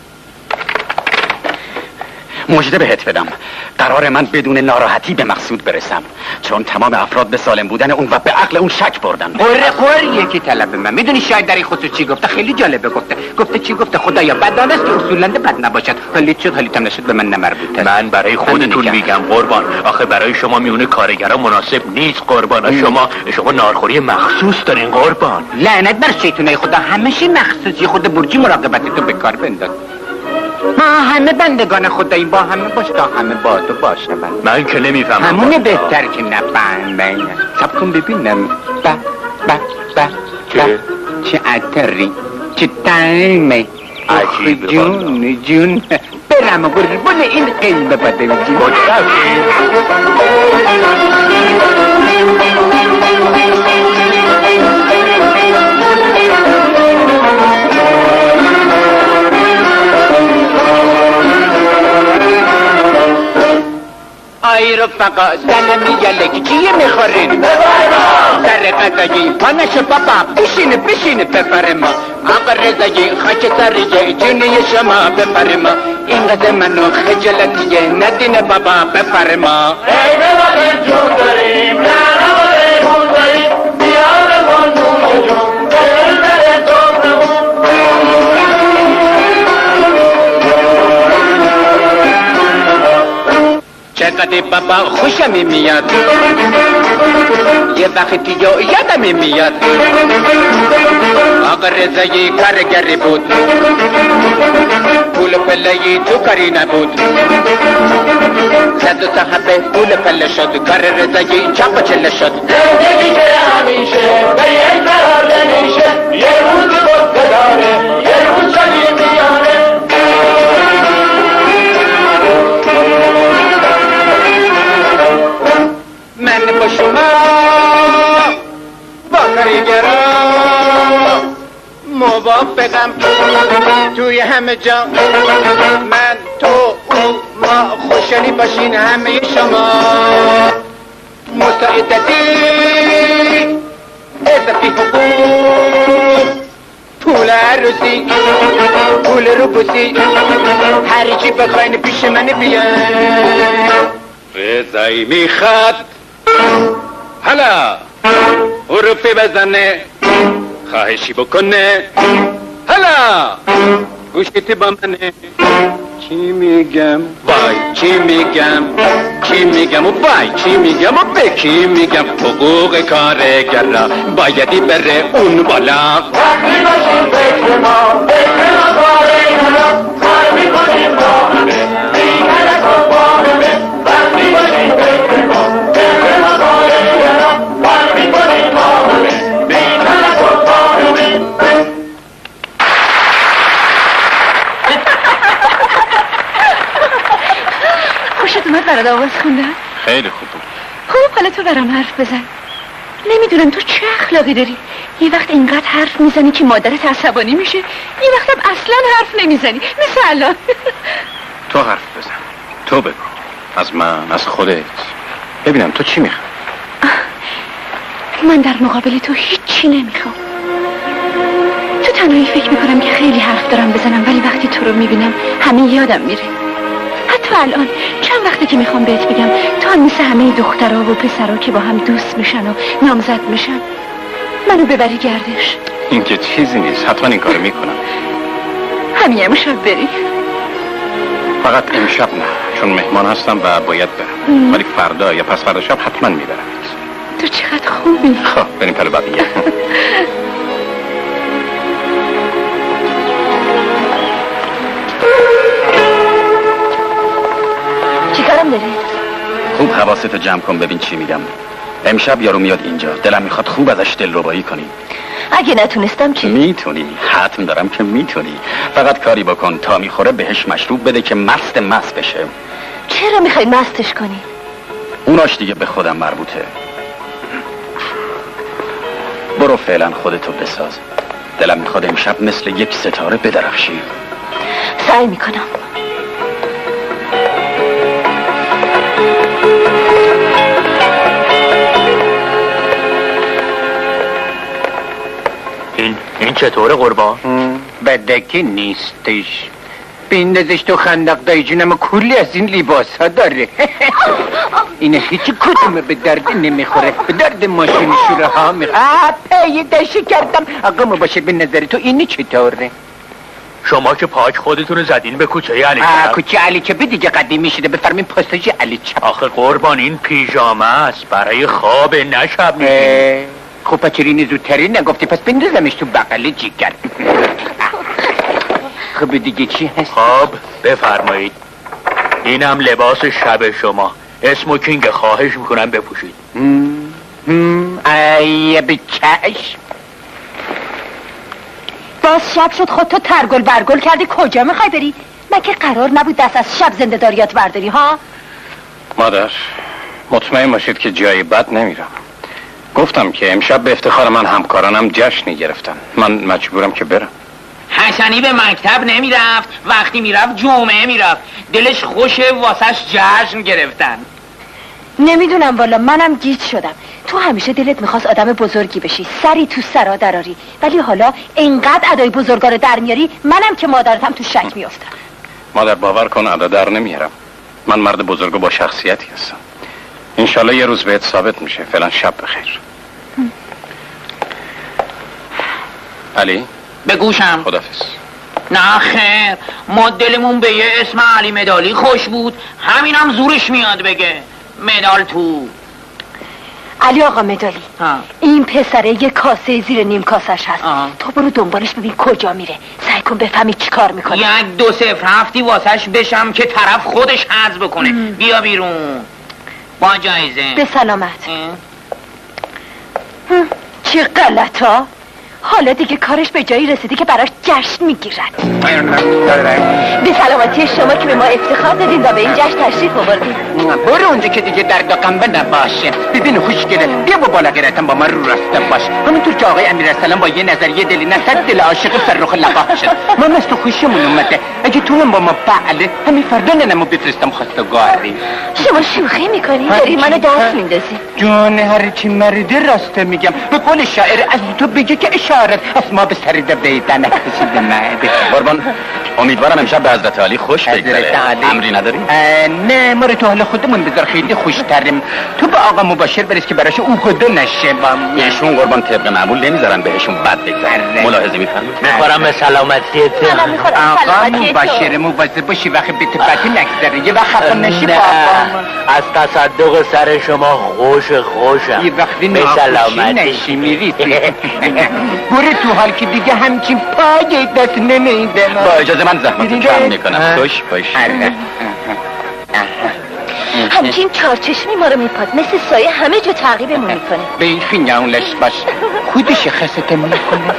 مژده بهت بدم قرار من بدون ناراحتی به مقصود برسم چون تمام افراد به سالم بودن اون و به عقل اون شک بردن قره یکی طلب من میدونی شاید در این خصوص چی گفته خیلی جالبه گفته چی گفته خدایا بدانست که اصولا بد نباشد حالیت شد حالیتم نشد به من نمربوطه من برای خودتون میگم قربان آخه برای شما میونه کارگرا مناسب نیست قربان شما نارخوری مخصوص دارین قربان لعنت بر شیطونه خدا همیشه مخصوصی خود برجی مراقبت تو به کار بنداز ما همه بندگان خداییم با همه باش تا همه با تو باشه من که نمیفهمم همونه بهتر که نفهمه سب کن ببینم چه عطری چه طعمه عجیب جون برم قربون این قیمه بده جون آی رفقا زنمی یلک چیه میخورین؟ سر قضایی پانش بابا بشینه بفر ما آقا رضایی خاک سریه جونی شما بفر ما این قضا منو خجلتیه ندینه بابا بفر ما ای ببادن جون داریم نه نباده جون داریم بیاره من جون جون چقدر بابا خوشم میاد یه وقتی یادم میاد آقا رضایی کارگری بود پول پلهی تو کاری نبود زد و صحبه پول پله شد کار رضایی چاپ چله شد زندگی که همیشه به یک قرار نمیشه یه روز بسته داره یه روز شدی میاره من با شما با کارگرا موافقم توی همه جا من تو او ما خوشحالی باشین همه شما مساعدتی اضافی حقوق پول عروسی پول روبوسی هر چی بخواین پیش من بیان رضایی میخواد حالا حروفی بزنه خواهشی بکنه حالا گوشتی با منه چی میگم وای چی میگم چی میگم و وای چی میگم و به کی میگم حقوق کارگر را بایدی بره اون بالا وقتی باشیم فکر ما فکر ما کارگر را کار میکنیم با همه میگن از با همه وقتی باشیم فکر ما فکر ما کارگر را کار میکنیم با همه میگن از با همه خوشت اومد برات آواز خوندن؟ خیلی خوب بود. خب حالا تو برام حرف بزن. نمیدونم تو چه اخلاقی داری. یه وقت اینقدر حرف میزنی که مادرت عصبانی میشه، یه وقتم اصلا حرف نمیزنی مثل الان. تو حرف بزن، تو بگو، از من، از خودت. ببینم تو چی میخوای؟ من در مقابل تو هیچی نمیخوام. تو تنهایی فکر میکنم که خیلی حرف دارم بزنم، ولی وقتی تو رو میبینم همه یادم میره. حتی الان چند وقته که میخوام بهت بگم تو هم مثل همه دخترها و پسرها که با هم دوست میشن و نامزد میشن منو ببری گردش. این که چیزی نیست، حتما این کارو میکنم. همین امشب بری؟ فقط امشب نه، چون مهمان هستم و باید برم. ولی فردا یا پس فردا شب حتما میبرم. تو چقدر خوبی. خب بریم پلو بقیه. چی کارم داری؟ خوب حواستو جمع کن ببین چی میگم. امشب یارو میاد اینجا، دلم میخواد خوب ازش دلربایی کنی. اگه نتونستم چی؟ میتونی، حتم دارم که میتونی. فقط کاری بکن تا میخوره بهش مشروب بده که مست بشه. چرا میخوای مستش کنی؟ اوناش دیگه به خودم مربوطه. برو فعلا خودتو بساز. دلم میخواد امشب مثل یک ستاره بدرخشی. سعی میکنم. این چطوره قربان؟ بدکی نیستش. بیندازش تو خندق دایی جونم، کلی از این لیباس ها داره. اینه هیچی کدومه به درد نمیخوره، به درد ماشین شوره ها میخوره. پیداشی کردم. آقا ما باشه به نظر تو اینی چطوره؟ شما که پاک خودتون رو زدین به کوچه علی چپ. کوچه علی چپ دیگه قدیمی شده، بفرمین پاساژ علی چپ. آخه قربان این پیژامه است برای خواب نشب میگین. خب پچرینی زودتری نگفتی، پس بندازمش تو بغل جیگر. خب دیگه چی هست؟ خب بفرمایید، اینم لباس شب شما، اسموکینگ، خواهش میکنم بپوشید. ای به چشم. باز شب شد خودتو ترگل برگل کردی، کجا میخوای بری؟ مگه قرار نبود دست از شب زنده داریات برداری ها؟ مادر مطمئن باشید که جای بد نمیرم. گفتم که امشب به افتخار من همکارانم جشنی گرفتن، من مجبورم که برم. حسنی به مکتب نمیرفت، وقتی میرفت جمعه میرفت، دلش خوشه واسش جشن گرفتن. نمیدونم والا، منم گیج شدم. تو همیشه دلت میخواست آدم بزرگی بشی، سری تو سرا دراری، ولی حالا اینقدر ادای بزرگا رو در میاری، منم که مادرتم تو شک میافتم. مادر باور کن ادا در نمیارم، من مرد بزرگ و با شخصیتی هستم. انشالله یه روز بهت ثابت میشه. فعلا شب بخیر. علی به گوشم. خدافظ. نه خیر، ما دلمون به یه اسم علی مدالی خوش بود، همینم زورش میاد بگه مدال تو. علی آقا مدالی، این پسره یه کاسه زیر نیم کاسش هست. تو برو دنبالش ببین کجا میره، سعی کن بفهمی چی کار میکنه. 1-2-0 هفتی واسش بشم که طرف خودش حذف بکنه. بیا بیرون با جایزه. به سلامت. چه غلطا. حالا دیگه کارش به جایی رسیدی که براش جشن میگیرد. به سلامتی شما که به ما افتخار دادین و به این جشن تشریف آوردین. برو اونجا که دیگه درد و غم نباشه. ببین خوشگله، بیا با بالا گرتم با من رو راسته باش. همونطور که آقای امیرارسلان با یه نظریه دلی نصد دل عاشق فرخ لقاح شد. ما مثل خوشمون اومده. اگه تو هم با ما بعله، همین فردا ننمو بفرستم خواستگاری. شما شوخی میکنی؟ داری منو دست میندازی. جون هر چی مرده راسته میگم. به قول شاعر از تو بگه که اشارت از ما به سرده بیدن کشیده مهده. قربان امیدوارم امشب به حضرت علی خوش بگذره. امری نداری؟ نه ما رو تو حال خودمون بذار، خیلی خوشتریم. تو به آقا مباشر برس که براش او خدا نشه. ایشون قربان طبق معمول نمیذارن بهشون بد بگذره. ملاحظه میفرمایید؟ میخورم به سلامتیت. آقا مباشر مواظب باشی وقت به تو نگذره، یه وقت خفا نشی با از تصدق سر شما خوشم. یه وقتی ناخوشی نشی میری برو تو حال که دیگه همچین پای دست نمیده. با اجازه من زحمتو کم میکنم. خوش باش. همچین چارچشمی ما رو میپاد، مثل سایه همه جا تعقیبمون میکنه. بیخی ناولش باش، خودش خسته میکنه.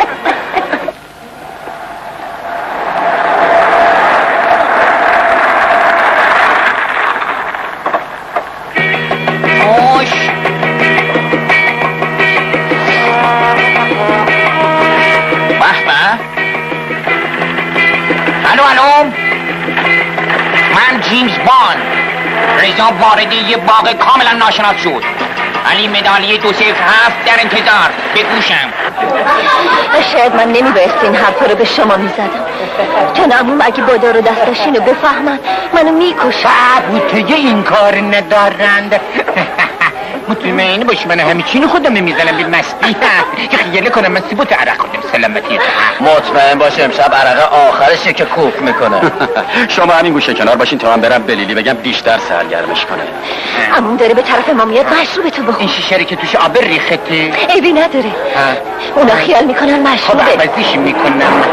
من جیمز باند، رضا وارد یه باغ کاملا ناشناس شد. علی مدالیه 207 در انتظار. به گوشم. شاید من نمیبایست این حرفا رو به شما میزدم، چون عموم اگه با دار و دستاشین رو بفهمن منو میکشن. بوته این کار ندارند. مطمئن باشی من همه چینو خودم میزنم به مستی. که خیاله کنم من سیبوت عرق خودم سلامتی. مطمئن باشه امشب عرق آخرشه که کوک میکنه. شما همین گوشه کنار باشین تا من برم بلیلی بگم بیشتر سرگرمش کنه. عموم داره به طرف ما میاد، مشروبتو بخور. این شیشه که توش آب ریخته عیبی نداره. اونا خیال میکنن مشروبه. خب عوضیش میکنم.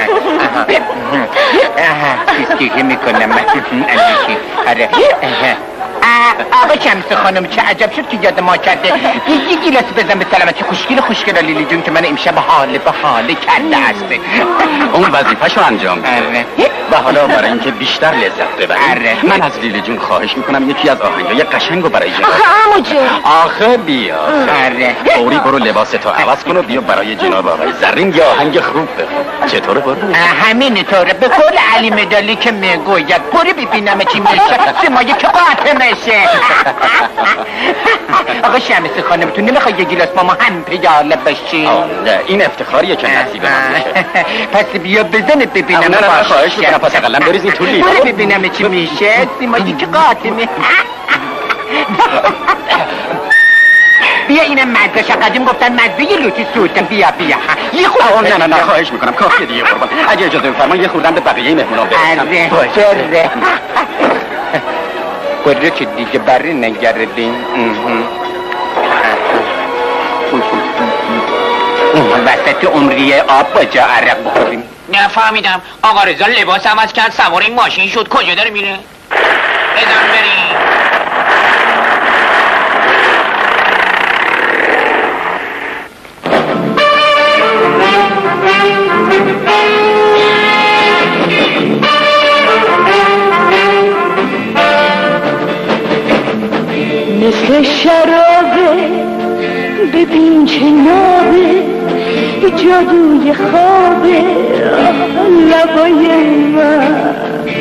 که میکنم. آقا شمس خانم چه عجب شد که یاد ما کرده. یه گیلاس بزن به سلامتی. خوشگل لیلی جون که من امشب حال به حال کرده هسته. اون وظیفه‌شو انجام بده. و حالا برای اینکه بیشتر لذت ببریم من از لیلی جون خواهش میکنم یکی از آهنگای قشنگو برای جناب. آخه عمو جون. آخه بیا. فوری برو لباستو عوض کن و بیا برای جناب آقای زرین یه آهنگ خوب بخون. چطوره برو؟ همین طوره. به قول علی مدالی که میگوید برو ببینم چی میشه. سمایه که قاطع میشه. آقا شمس خانم تو نمیخوای یه گیلاس با ما هم پیاله باشی؟ نه این افتخاریه که نصیب من میشه. پس بیا بزن ببینم. نه خواهش میکنم پس اقلا بریزین تو لیوان. برو ببینم چی میشه. سیمایی که قاطمه. بیا اینم مزهش. قدیم گفتن مزه لوتی سوته. بیا یه خورده. نه خواهش میکنم کافیه دیگه قربان. اگه اجازه بفرمایید یه خوردن به بقیه مهمونا برسم. برو که دیگه برای نگردیم. وسط عمریه آب با جا عرق بخوریم. نفهمیدم. آقا رضا لباس عوض کرد سوار این ماشین شد. کجا داره میره؟ بزن بریم. مثل شرابه ببین چه نابه، جادوی خوابه لبای من.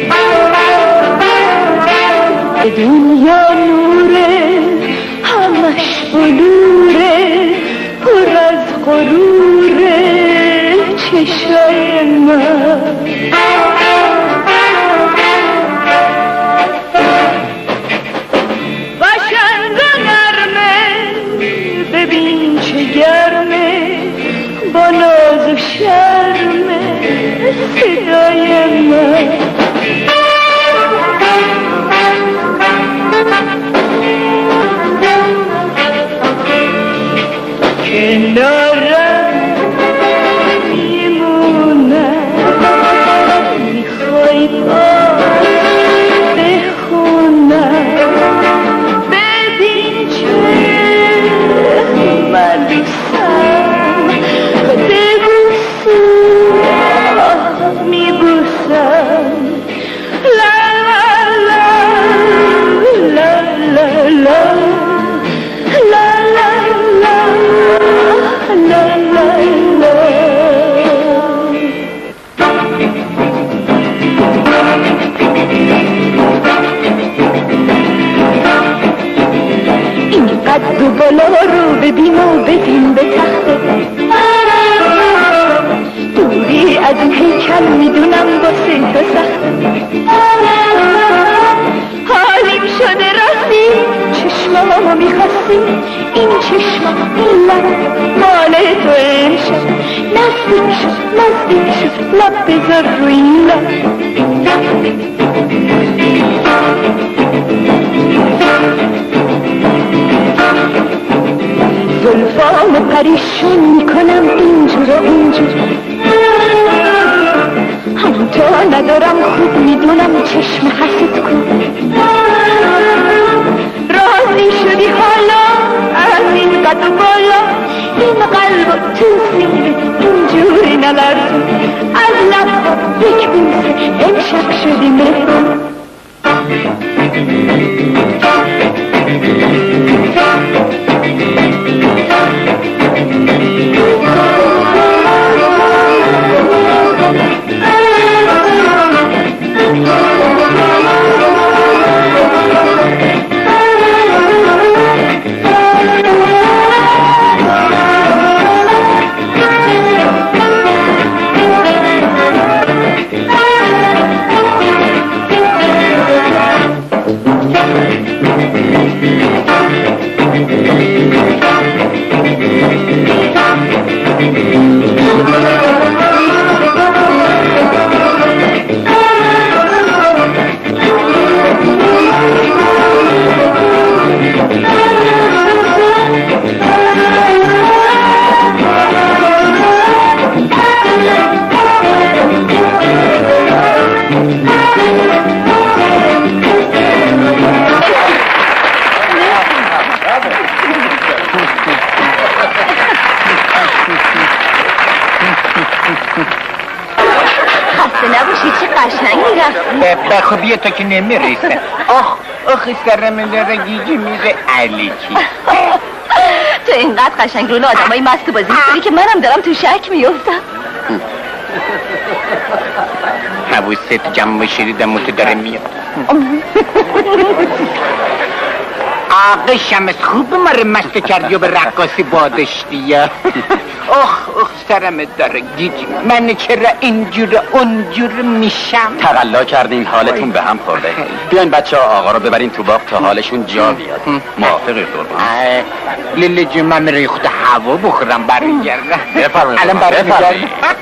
دنیا نوره همش بلوره، پر از غروره چشای من. ببین چه گرمه با ناز و شرمه صدای من. کنارم میمونم میخوای با بخونم. ببین چه من دوستم ببوسم میبوسم. لا لا لا لا لا قد و بالا رو ببین و ببین به تخته. دوری از این هیکل میدونم با این چشم این لب مال تو امشب نزدیک شد لب بذار رو این لب زلفامو پریشون میکنم اینجور و اونجور همون تو ندارم خوب میدونم چشم حسد کن راضی شدی حالا از این قد و بالا این قلب تو سینه اینجوری نلرزون از لبها یک بوسه امشب شدی مهرون خب بیا تا که نمیرسه آخ سرم داره گیجی میره علیکی تو اینقدر قشنگ رول آدمای مست بازی میکنی که منم دارم تو شک میفتم حواست جمع شدیدم تو داره میاد آقا شمس خوب مره مست کردی و به رقاصی بادشتی اخ سرم داره گیجی من چرا اینجور اونجور میشم تقلا کردین حالتون به هم خورده بیاین بچه ها آقا رو ببرین تو باغ تا حالشون جا بیاد موافقی قربان لیلی جون من میره خود هوا بخورم برمیگردم بفرمایید الان برمیگردم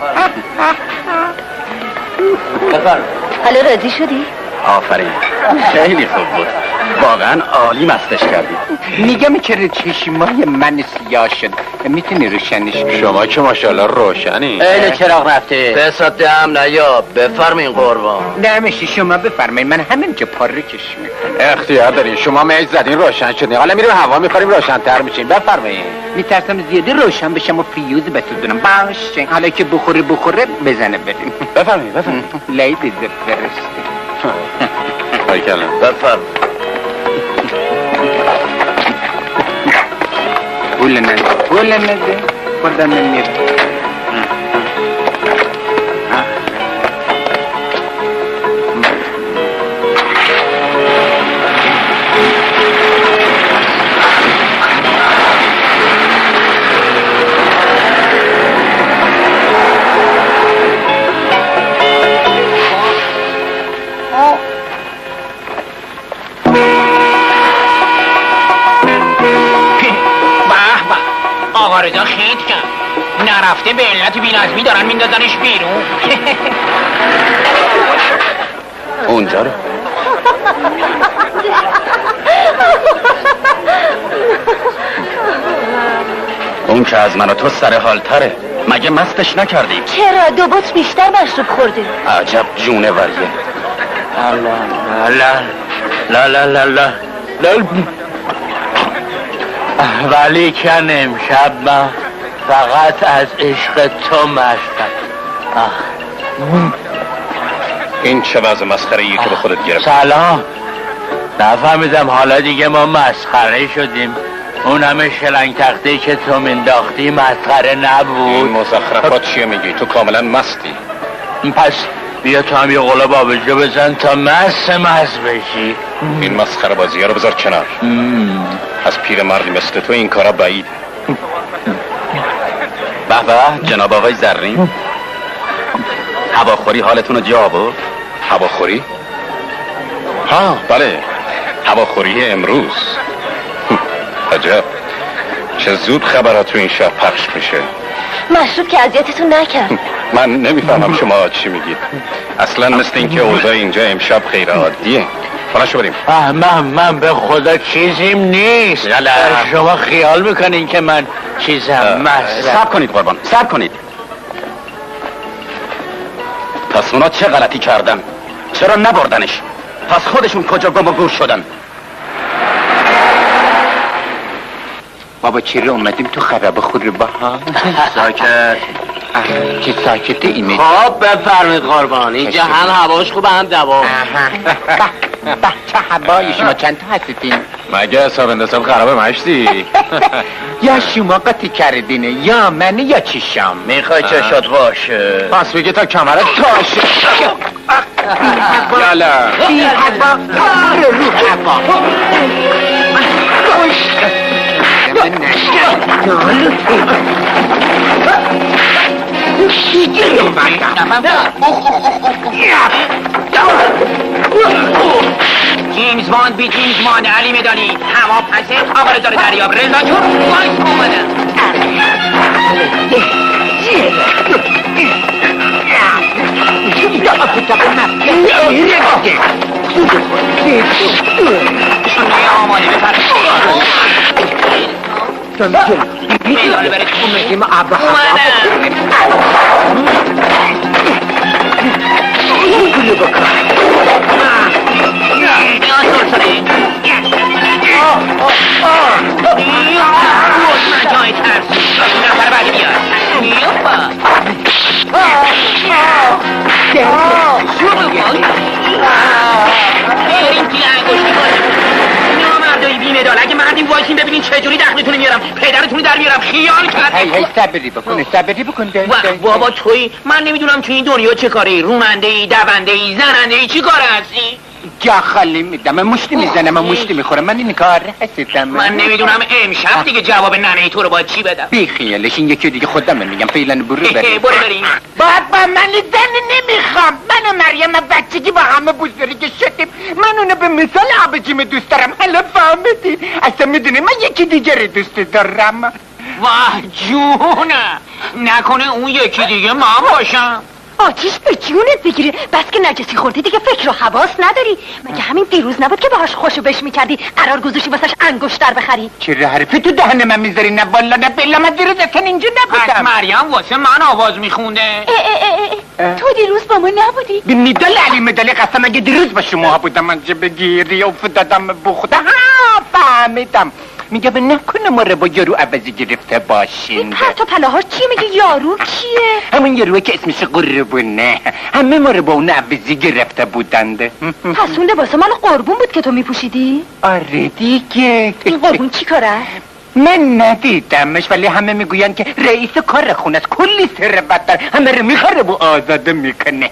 حالا راضی شدی؟ آفرین خیلی خوب بود واقعا عالی مستش کردی میگم چرا چشمای من سیاه شد میتونی روشنش کنی شما که ماشاءالله روشنی اینه چراغ رفته بسات دم نیا بفرمین قربان نمیشه شما بفرمایید من همینجا پاره کش میکنم اختیار دارین شما میز زدین روشن شدین حالا میریم هوا میخوریم روشن‌تر میشیم بفرمایید میترسم زیاده روشن بشم و فیوز بسوزونم باشه حالا که بخوره بزنه بریم بفرمایید لیدی فرست های کلم بفرمایید پول نده خودم میرم آقا رضا خیلی کرد نرفته به علت بی‌نظمی دارن میندازنش بیرون اونجا رو اون که از من و تو سر حال تره مگه مستش نکردیم چرا 2 بطر بیشتر مشروب خورده عجب جونه وریه لا ولی که امشب من فقط از عشق تو مستم این چه وضع مسخره‌ایه که به خودت گرفت سلام نفهمیدم حالا دیگه ما مسخره شدیم اون همه شلنگ تخته که تو منداختی مسخره نبود این مزخرفات چیه میگی؟ تو کاملا مستی پس بیا تو هم یه قلاب آبجو بزن تا مست بشی این مسخره بازی ها رو بذار کنار از پیر مردی مثل تو این کارا بعید به جناب آقای زرین هواخوری حالتون رو جا آورد؟ هواخوری؟ ها بله هواخوری امروز عجب چه زود خبرات تو این شهر پخش میشه. مشروب که اذیتتون نکرد. من نمیفهمم شما چی میگید. اصلا مثل اینکه اوضاع اینجا امشب غیر عادیه. حالا شو بریم. من به خدا چیزیم نیست. شما خیال میکنین که من چیزم؟ صبر کنید قربان، صبر کنید. پس اونا چه غلطی کردن؟ چرا نبردنش؟ پس خودشون کجا گم و گور شدن؟ بابا چرا اومدیم تو خرابه خود رو با ها؟ ساکت. چه ساکته اینه؟ خب بفرمید قربان، اینجا هم هواش خوبه هم دوا. چه هوایی شما چند تا هستین؟ مگه حساب اندساب خرابه مشتی؟ یا شما قطی کردینه یا منه یا چیشم. میخوای چشات باشه؟ پس بگه تا کمرت تاشه. یالا بی هوا رو هوا. من نشکم جیمز باند بی جیمز باند علی مدانی هوا پسه آقا داره دریاب رضا جون وایس اومدم آماده بپرد جای ترسی نفر بعدی بیاد بریم توی انگشتی کنیم نامردایی بیمدال اگه مردیم وایسیم ببینین چجوری دخلتونو میارم پدرتونو در میارم خیال کرد هی صبری بکن بابا توی من نمیدونم توی این دنیا چه کاری رومنده ای دونده ای زننده ای چی کار هستی جا خالی میدم مشتی میزنم مشتی میخورم من این کار هستم من نمیدونم امشب دیگه جواب ننه تو رو باید چی بدم بی خیالش این یکی دیگه خودم میگم فعلا برو بریم بعد با من زن نمیخوام من و مریم بچگی با همه بزرگ شدیم من اونو به مثال آبجیم دوست دارم حالا فهمیدی اصلا میدونی من یکی دیگه رو دوست دارم واه جونه نکنه اون یکی دیگه من باشم آتیش به جونت بگیره بس که نجسی خوردی دیگه فکر و حواس نداری مگه همین دیروز نبود که باهاش خوشو بش میکردی قرار گذاشتی واسش انگشتر بخری چرا حرفی تو دهن من میذاری نه والا نه بلا من دیروز اصلا اینجا نبودم مریم واسه من آواز میخونده تو دیروز با ما نبودی به ندال علی مدالی قسم اگه دیروز با شما بودم منجا بگیری افتادم بخوده فهمیدم میگه به نکنه ما رو با یارو عوضی گرفته باشین این پرت و پلاهاش چیه میگه یارو کیه همون یاروه که اسمش قربونه همه ما رو با اون عوضی گرفته بودند پس اون لباسا مال قربون بود که تو میپوشیدی آره دیگه این قربون چی کاره من ندیدمش ولی همه میگوین که رئیس کار خونه است کلی ثروت داره همه رو میخره و آزاده میکنه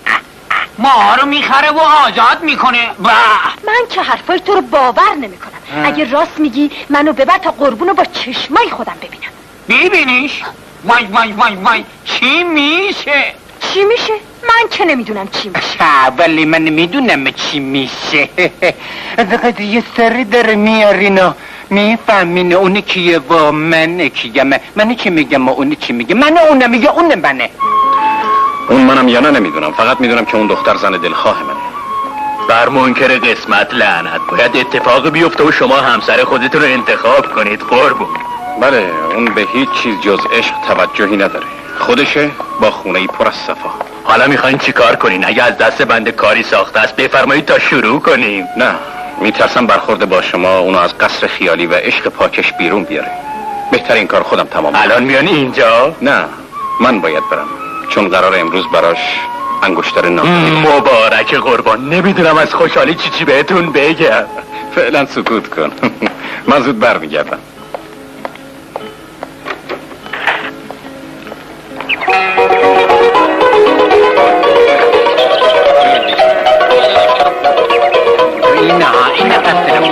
ما رو میخره و آزاد میکنه من که حرفای تو رو باور نمیکنم اگه راست میگی منو ببر تا قربونو با چشمای خودم ببینم ببینیش وای چی میشه من که نمیدونم چی میشه ولی من میدونم چی میشه فقط یه سری داره میارینو میفهمین اون کیه و من کیم من چی میگم و اون چی میگه من اونم یا اون منه اون منم یا نه نمیدونم فقط میدونم که اون دختر زن دلخواه منه بر منکر قسمت لعنت باید اتفاق بیفته و شما همسر خودتون رو انتخاب کنید قربون بله اون به هیچ چیز جز عشق توجهی نداره خودشه با خونه‌ای پر از صفا حالا میخواین چی کار کنین اگه از دست بنده کاری ساخته است بفرمایید تا شروع کنیم نه میترسم برخورد با شما اونو از قصر خیالی و عشق پاکش بیرون بیاره بهتر این کار خودم تمام الان میان اینجا نه من باید برم چون قرار امروز براش انگشتر مبارک قربان نمیدونم از خوشحالی چی بهتون بگم فعلا سکوت کن من زود برمیگردم این قصر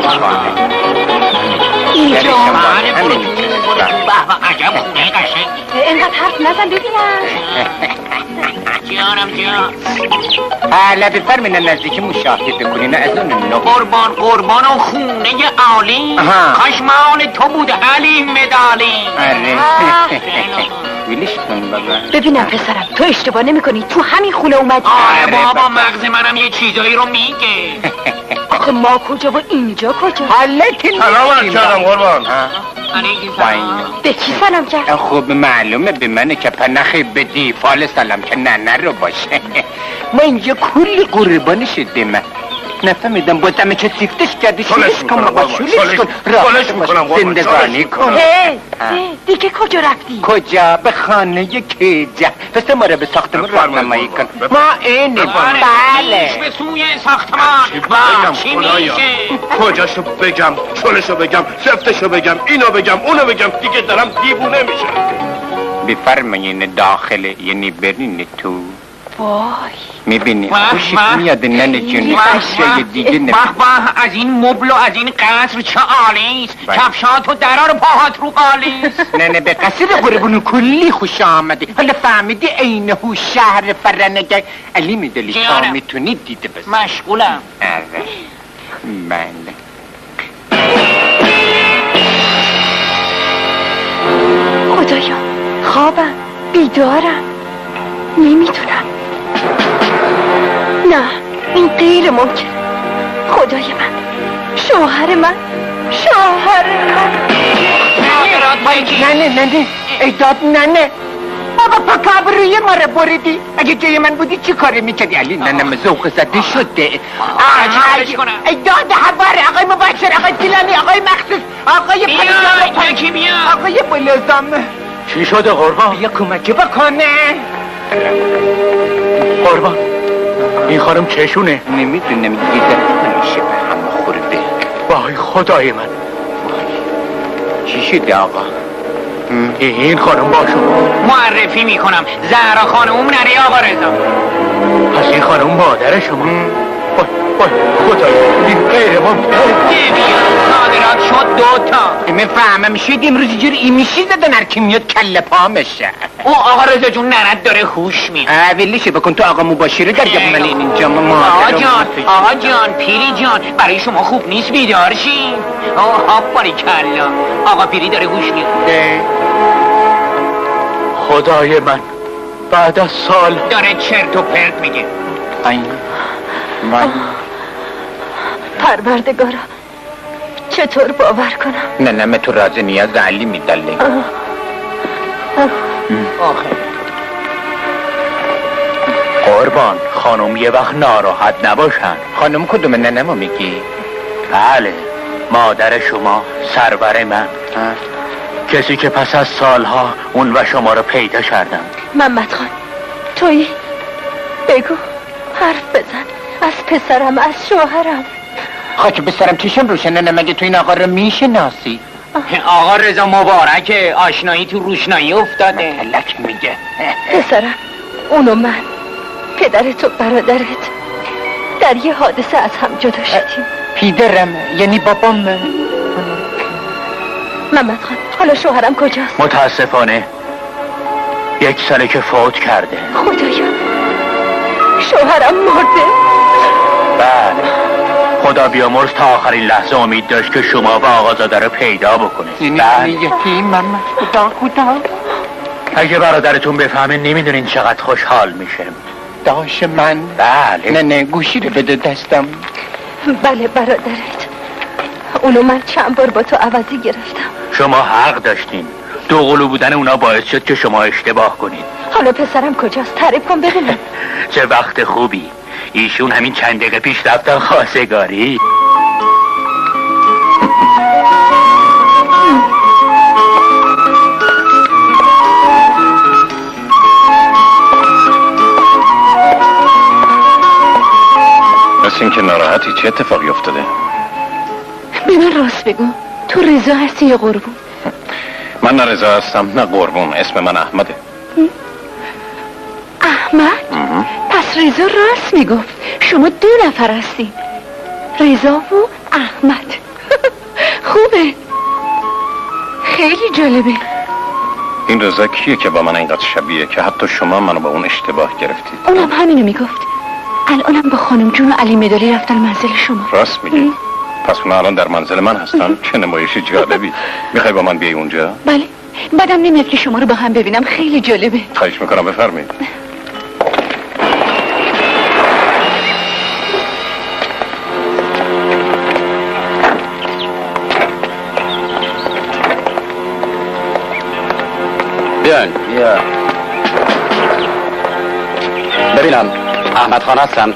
اینجا عجب خونه قشنگی اینقدر حرف نزن ببینم جانم جان. حالا بفرمین نزدیکی مشاهده بکنین از اون نو. قربان و خونه عالی. خشمان تو بود علی مدالی. آره. ویلیش کن بابا. ببینم پسرم تو اشتباه نمی کنی تو همین خونه اومدی. آره بابا مغز منم یه چیزایی رو میگه. آخه ما کجا و اینجا کجا؟ حالت سلام کردم قربان. به کی سلام کرد؟ خوب معلومه به منه که پنخی به دیفال سلام که ننه رو باشه. ما اینجا کلی قربانی شدیم. نفهمیدم بازم چه سیفتش کردی شلش کن بابا شلش کن زندگانی کن. دیگه کجا رفتی؟ کجا؟ به خانه کیجا پس ما رو به ساختمان راهنمایی کن. ما اینه بله به سوی ساختمان چی میشه؟ کجاشو بگم چلشو بگم سفتشو بگم اینو بگم اونو بگم دیگه دارم دیوونه میشه. بفرمایین داخل یعنی برین تو. وای میبینی خوشت میاد ننه جون اشیای دیگه به از این مبل و از این قصر چه عالیست. کفشات و درار پاهات رو قالیست. ننه به قصر قربون کلی خوش آمده. حالا فهمیدی اینه هو شهر فرنگه علی میدلی تا میتونی دیده بس. مشغولم. آره بله خدایا خوابم بیدارم نمیتونم. نه این غیر ممکن. خدای من شوهر من ننه ایداد ننه بابا پاکاب روی ما رو بریدی. اگه جای من بودی چی کاری میکردی؟ علی ننم ذوق زده شده. ایداد حباره آقای مباشر آقای تیلانی آقای مخصوص آقای پریزان آقای بلوزام. چی شده قربان؟ بیا کمکی بکنه. قربان این خانم چشونه؟ نمیدونم دیگه در میشه به هم خورده. وای خدای من چی شده آقا؟ این خانم با شما معرفی میکنم زهرا خانم نره آقا رضا. پس این خانم مادر شما؟ وای خدای این غیر ممکن. صادرات شد 2 تا. من فهمم شد امروز جور ایمیشی زدن هرکی میاد کله پا میشه. او آقا رضا جون نرد داره هوش میاد. ولیشه بکن تو آقا مباشره در جب من اینجا آقا جان پیری جان برای شما خوب نیست بیدار شین. باری کلا آقا پیری داره هوش میاد. خدای من بعد از سال داره چرت و پرت میگه. پروردگارا چطور باور کنم؟ نه من تو راز نیاز علی میدله. قربان خانم یه وقت ناراحت نباشن. خانم کدوم ننمو میگی؟ بله مادر شما سرور من. کسی که پس از سالها اون و شما رو پیدا کردم. محمد خان تویی؟ بگو حرف بزن از پسرم از شوهرم. خاک بسرم چشم روشنه مگه تو این آقا رو میشناسی؟ آقا رضا مبارکه آشنایی تو روشنایی افتاده. ملک میگه پسرم اونو من پدرت و برادرت در یه حادثه از هم جدا شدیم. پیدرم یعنی بابام. محمد خان حالا شوهرم کجاست؟ متاسفانه 1 ساله که فوت کرده. خدایا شوهرم مرده. بله خدا بیامرز تا آخرین لحظه امید داشت که شما و آقازاده رو پیدا بکنه. یکی من خدا اگه برادرتون بفهمه نمیدونین چقدر خوشحال میشه. داش من بله نه گوشی رو بده دستم. بله برادرت اونو من چند بار با تو عوضی گرفتم. شما حق داشتین. دوقلو بودن اونا باعث شد که شما اشتباه کنید. حالا پسرم کجاست؟ تعریف کن ببینم. چه وقت خوبی. ایشون همین چند دقیقه پیش رفتن خواستگاری. بس این که ناراحتی چه اتفاقی افتاده؟ به من راست بگو تو رضا هستی یا قربون؟ من نه رضا هستم نه قربون. اسم من احمده. احمد؟ پس رضا راست میگفت شما 2 نفر هستین رضا و احمد. خوبه خیلی جالبه. این رضا کیه که با من اینقدر شبیه که حتی شما منو با اون اشتباه گرفتید؟ اونم همینو میگفت. الانم با خانم جون و علی مداری رفتن منزل شما. راست میگی؟ پس اونا الان در منزل من هستن؟ چه نمایش جالبی. میخوای با من بیای اونجا؟ بله. بعدم نمیاد که شما رو با هم ببینم، خیلی جالبه. خواهش میکنم بفرمایید. بیاین. بیا. ببینم احمد خان هستن؟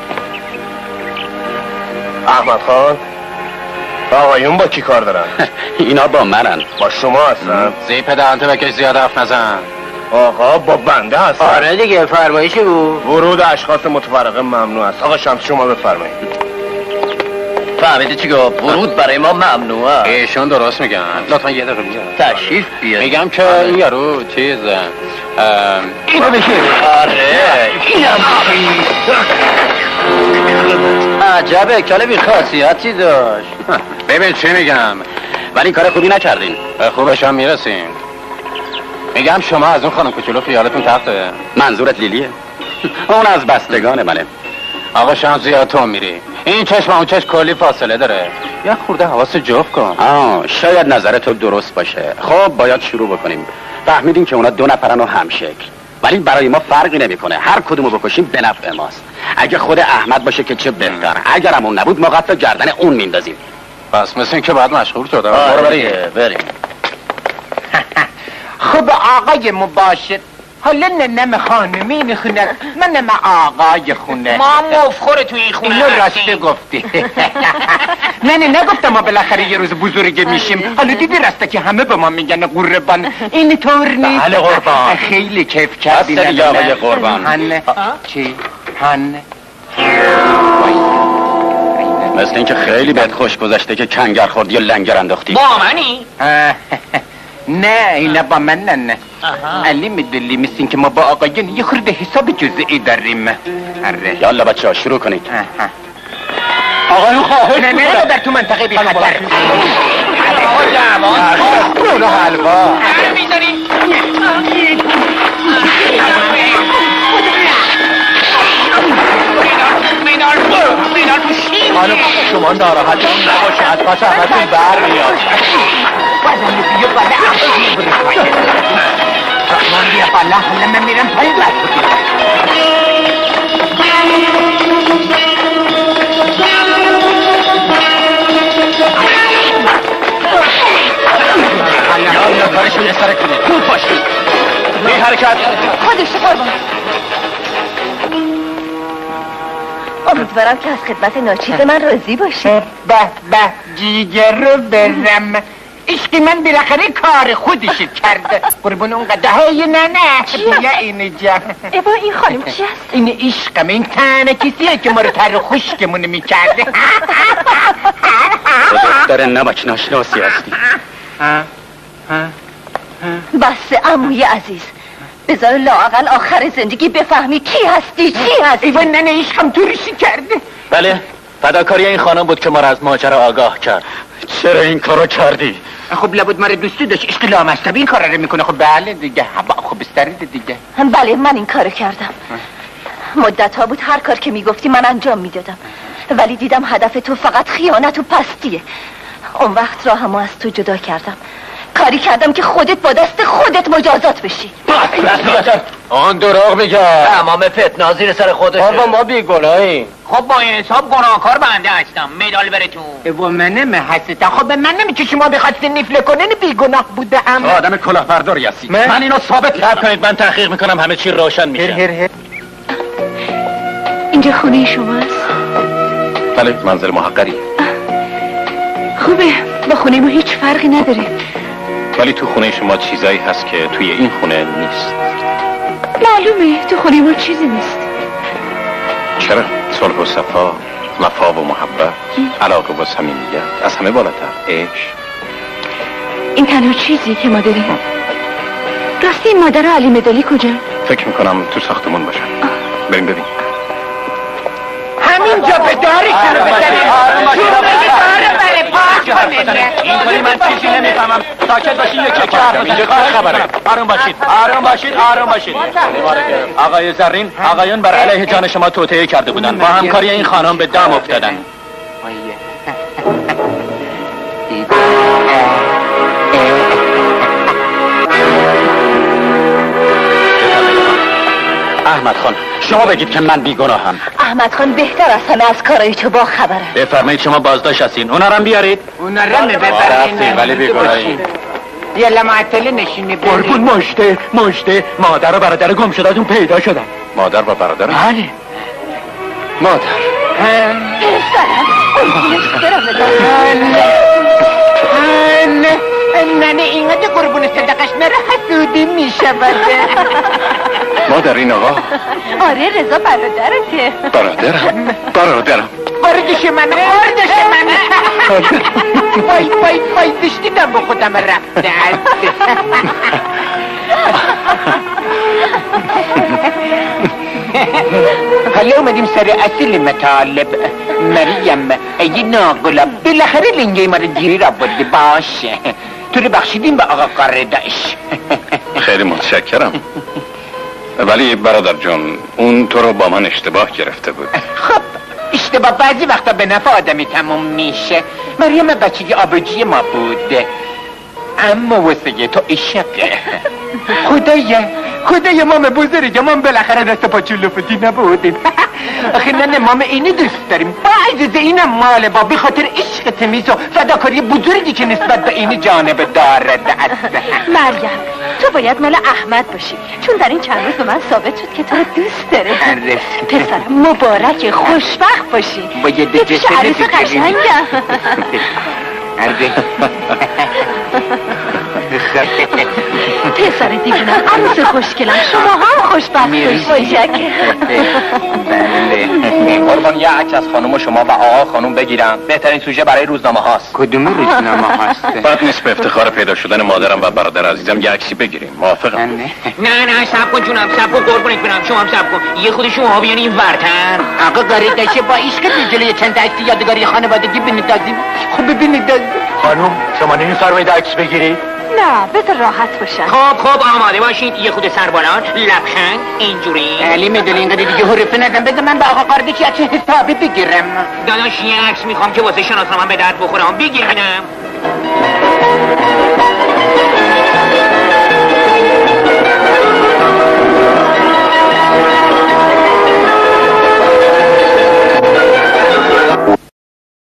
احمد خان؟ آقایون با کی کار دارن؟ اینا با منن. با شما هستن؟ زیپ دهنتو بکش، زیاد حرف نزن. آقا با بنده هستن؟ آره دیگه، فرمایشی بود. ورود اشخاص متفرقه ممنوع است. آقا شمس شما بفرمایید. فهمیدی چی گفت؟ ورود برای ما ممنوعه. ایشون درست میگن. لطفا یه دقیقه بیا. تشریف بیار. میگم که این یارو چیز اینو بکش. آره اینم عجبه، کله بی خاصیتی داشت. ببین چی میگم، ولی کار خوبی نکردین. به خوبش هم میرسیم. میگم شما از اون خانم کوچولو خیالتون تخته. منظورت لیلیه؟ اون از بستگان منه. آقا شما زیاد تو میری. این چشم اون چشم کلی فاصله داره. یا خورده حواس جفت کن. شاید نظر تو درست باشه. خب باید شروع بکنیم. فهمیدیم که اونا دو نفرن و همشکل، ولی برای ما فرقی نمیکنه. هر کدومو بکشیم به نفع ماست. اگه خود احمد باشه که چه بهتر، اگرم اون نبود ما قطع گردن اون میندازیم. پس مثل این که بعد مشغول شده. بریم. خب آقای مباشر، حالا ننم خانمی میخونه، منم آقای خونه. ما مفخور تو این خونه اینو راسته گفتی. نه نگفتم ما بالاخره یه روز بزرگ میشیم. حالا دیدی راسته که همه به ما میگن قربان. این طور نیست. بله قربان. خیلی کیف کردی. بسته دیگه آقای قربان. هنه چی؟ هنه مثل اینکه خیلی بهت خوش گذشته که کنگر خوردی یا لنگر انداختی. با منی؟ نه اینا با من نه. علی میدلی مثل این که ما با آقایان یه خورده حساب جزئی داریم. آره یالا بچه ها شروع کنید. آقایون خواهش نه در تو منطقه بی خطر. برو حلوا میذاری؟ میدار پوشی. خانم شما ناراحت نباشی، از پس همتون بر میاد. بازم بیا بالا. من بیا بالا، حالا من میرم پای بر. یالا کارشو یه سره کنید. خوب باشید. بی حرکت. خودش قربان. امیدوارم که از خدمت ناچیز من راضی باشه. به جیگر رو برم. عشق من بالاخره کار خودش کرده. قربون اون قدهای نه بیا اینجا. ایوا این خانم چی هست؟ این عشقم، این تنه کسیه که ما رو تر خشکمون میکرده. دختر نمک ناشناسی هستی. بس عموی عزیز، بذار لااقل آخر زندگی بفهمی کی هستی، چی هستی. ایوا نه عشقم تو ریشی کرده. بله فداکاری این خانم بود که ما را از ماجرا آگاه کرد. چرا این کارو کردی؟ خب لابد ما رو دوستی داشت، عشق لامصبی این کار رو میکنه. خب بله دیگه، خب بسترید دیگه. بله من این کارو کردم. مدت ها بود هر کار که میگفتی من انجام میدادم، ولی دیدم هدف تو فقط خیانت و پستیه. اون وقت راهمو از تو جدا کردم، کاری کردم که خودت با دست خودت مجازات بشی. آن دروغ میگه. تمام فتنه زیر سر خودشه. آقا ما بیگناهیم. خب با این حساب گناهکار بنده هستم. مدال بره تو. و منم هستم. خب به من نمیشه شما بخواستین نفله کنین بیگناه بوده هم. آدم کلاهبرداری هستی. من اینو ثابت کنید. من تحقیق میکنم همه چی روشن میشه. اینجا خونه شماست؟ بله منزل محقری. خوبه، با خونه ما هیچ فرقی نداره. ولی تو خونه شما چیزایی هست که توی این خونه نیست. معلومه تو خونه ما چیزی نیست. چرا؟ صلح و صفا، وفا و محبت، علاقه و صمیمیت، از همه بالاتر عشق. این تنها چیزی که ما داریم. راستی این مادر علی مدالی کجا؟ فکر میکنم تو ساختمون باشن. بریم ببین. همینجا به داری سر بزنیم. اینطوری من چیزی نمیفهمم. ساکت باشین یکی حرف بزنید. اینجا خبره. آروم باشید. آقای زرین، آقایون بر علیه جان شما توطئه کرده بودن. با همکاری این خانم به دام افتادن. احمد خان، شما بگید که من بیگناهم. احمد خان بهتر از همه از کارای تو با خبره. بفرمایید شما بازداشت هستین. اونا رو بیارید. اونا رو ببرین. ولی بیگناهی. یلا معطل نشینه. قربون مجده. مادر و برادر گم شده‌تون پیدا شدن. مادر و برادر؟ بله. مادر. نه اینقدر قربون صدقش نره حسودی میشود. مادر این آقا؟ آره رضا برادرته. برادرم. باردش منه. وای دشتیدم با خودم رفته. حالا اومدیم سر اصل مطالب. مریم ای ناگلاب بالاخره لنگه ما رو گیری را بردی. باشه تو رو بخشیدیم به آقا قارداش. خیلی متشکرم. ولی برادر جان اون تو رو با من اشتباه گرفته بود. خب اشتباه بعضی وقتا به نفع آدمی تموم میشه. مریم بچگی آبجی ما بوده، اما واسه تو عشقه. خدای مام بزرگ مام بالاخره دست پاچون لفتی نبودیم. آخه نه مام اینی دوست داریم. با عزیز اینم مال با به خاطر عشق تمیز و فداکاری بزرگی که نسبت به اینی جانب دارد. مریم تو باید مال احمد باشی، چون در این چند روز به من ثابت شد که تو رو دوست داره. پسرم مبارک خوشبخت باشی. باید جسد عروس قشنگم. پسر دیوونم عروس خوشگلم، شما هم خوشبخت باشید. قربان یه عکس از خانم و شما و آقا خانم بگیرم. بهترین سوژه برای روزنامه هاست. کدوم روزنامه هاست؟ بعد نیست به افتخار پیدا شدن مادرم و برادر عزیزم یه عکسی بگیریم. موافقم؟ نه صبر کن جونم، صبر کن قربونت برم. شما هم صبر کن. یه خود شما بیان این ورتر. آقا قارداش با عشق جلوی چند عکس یادگاری خانوادگی بندازیم. خب ببینید خانم شما نمی‌فرمایید عکس بگیرید؟ نه بذار راحت باشن. خب آماده باشید. یه خود سربالان لبخند اینجوری. علی میدونی اینقدر دیگه حرفه نزن. بذار من به آقا قارداش عکس حسابی بگیرم. داداش یه عکس میخوام که واسه شناسنامه‌ام به درد بخورم. بگیر ببینم.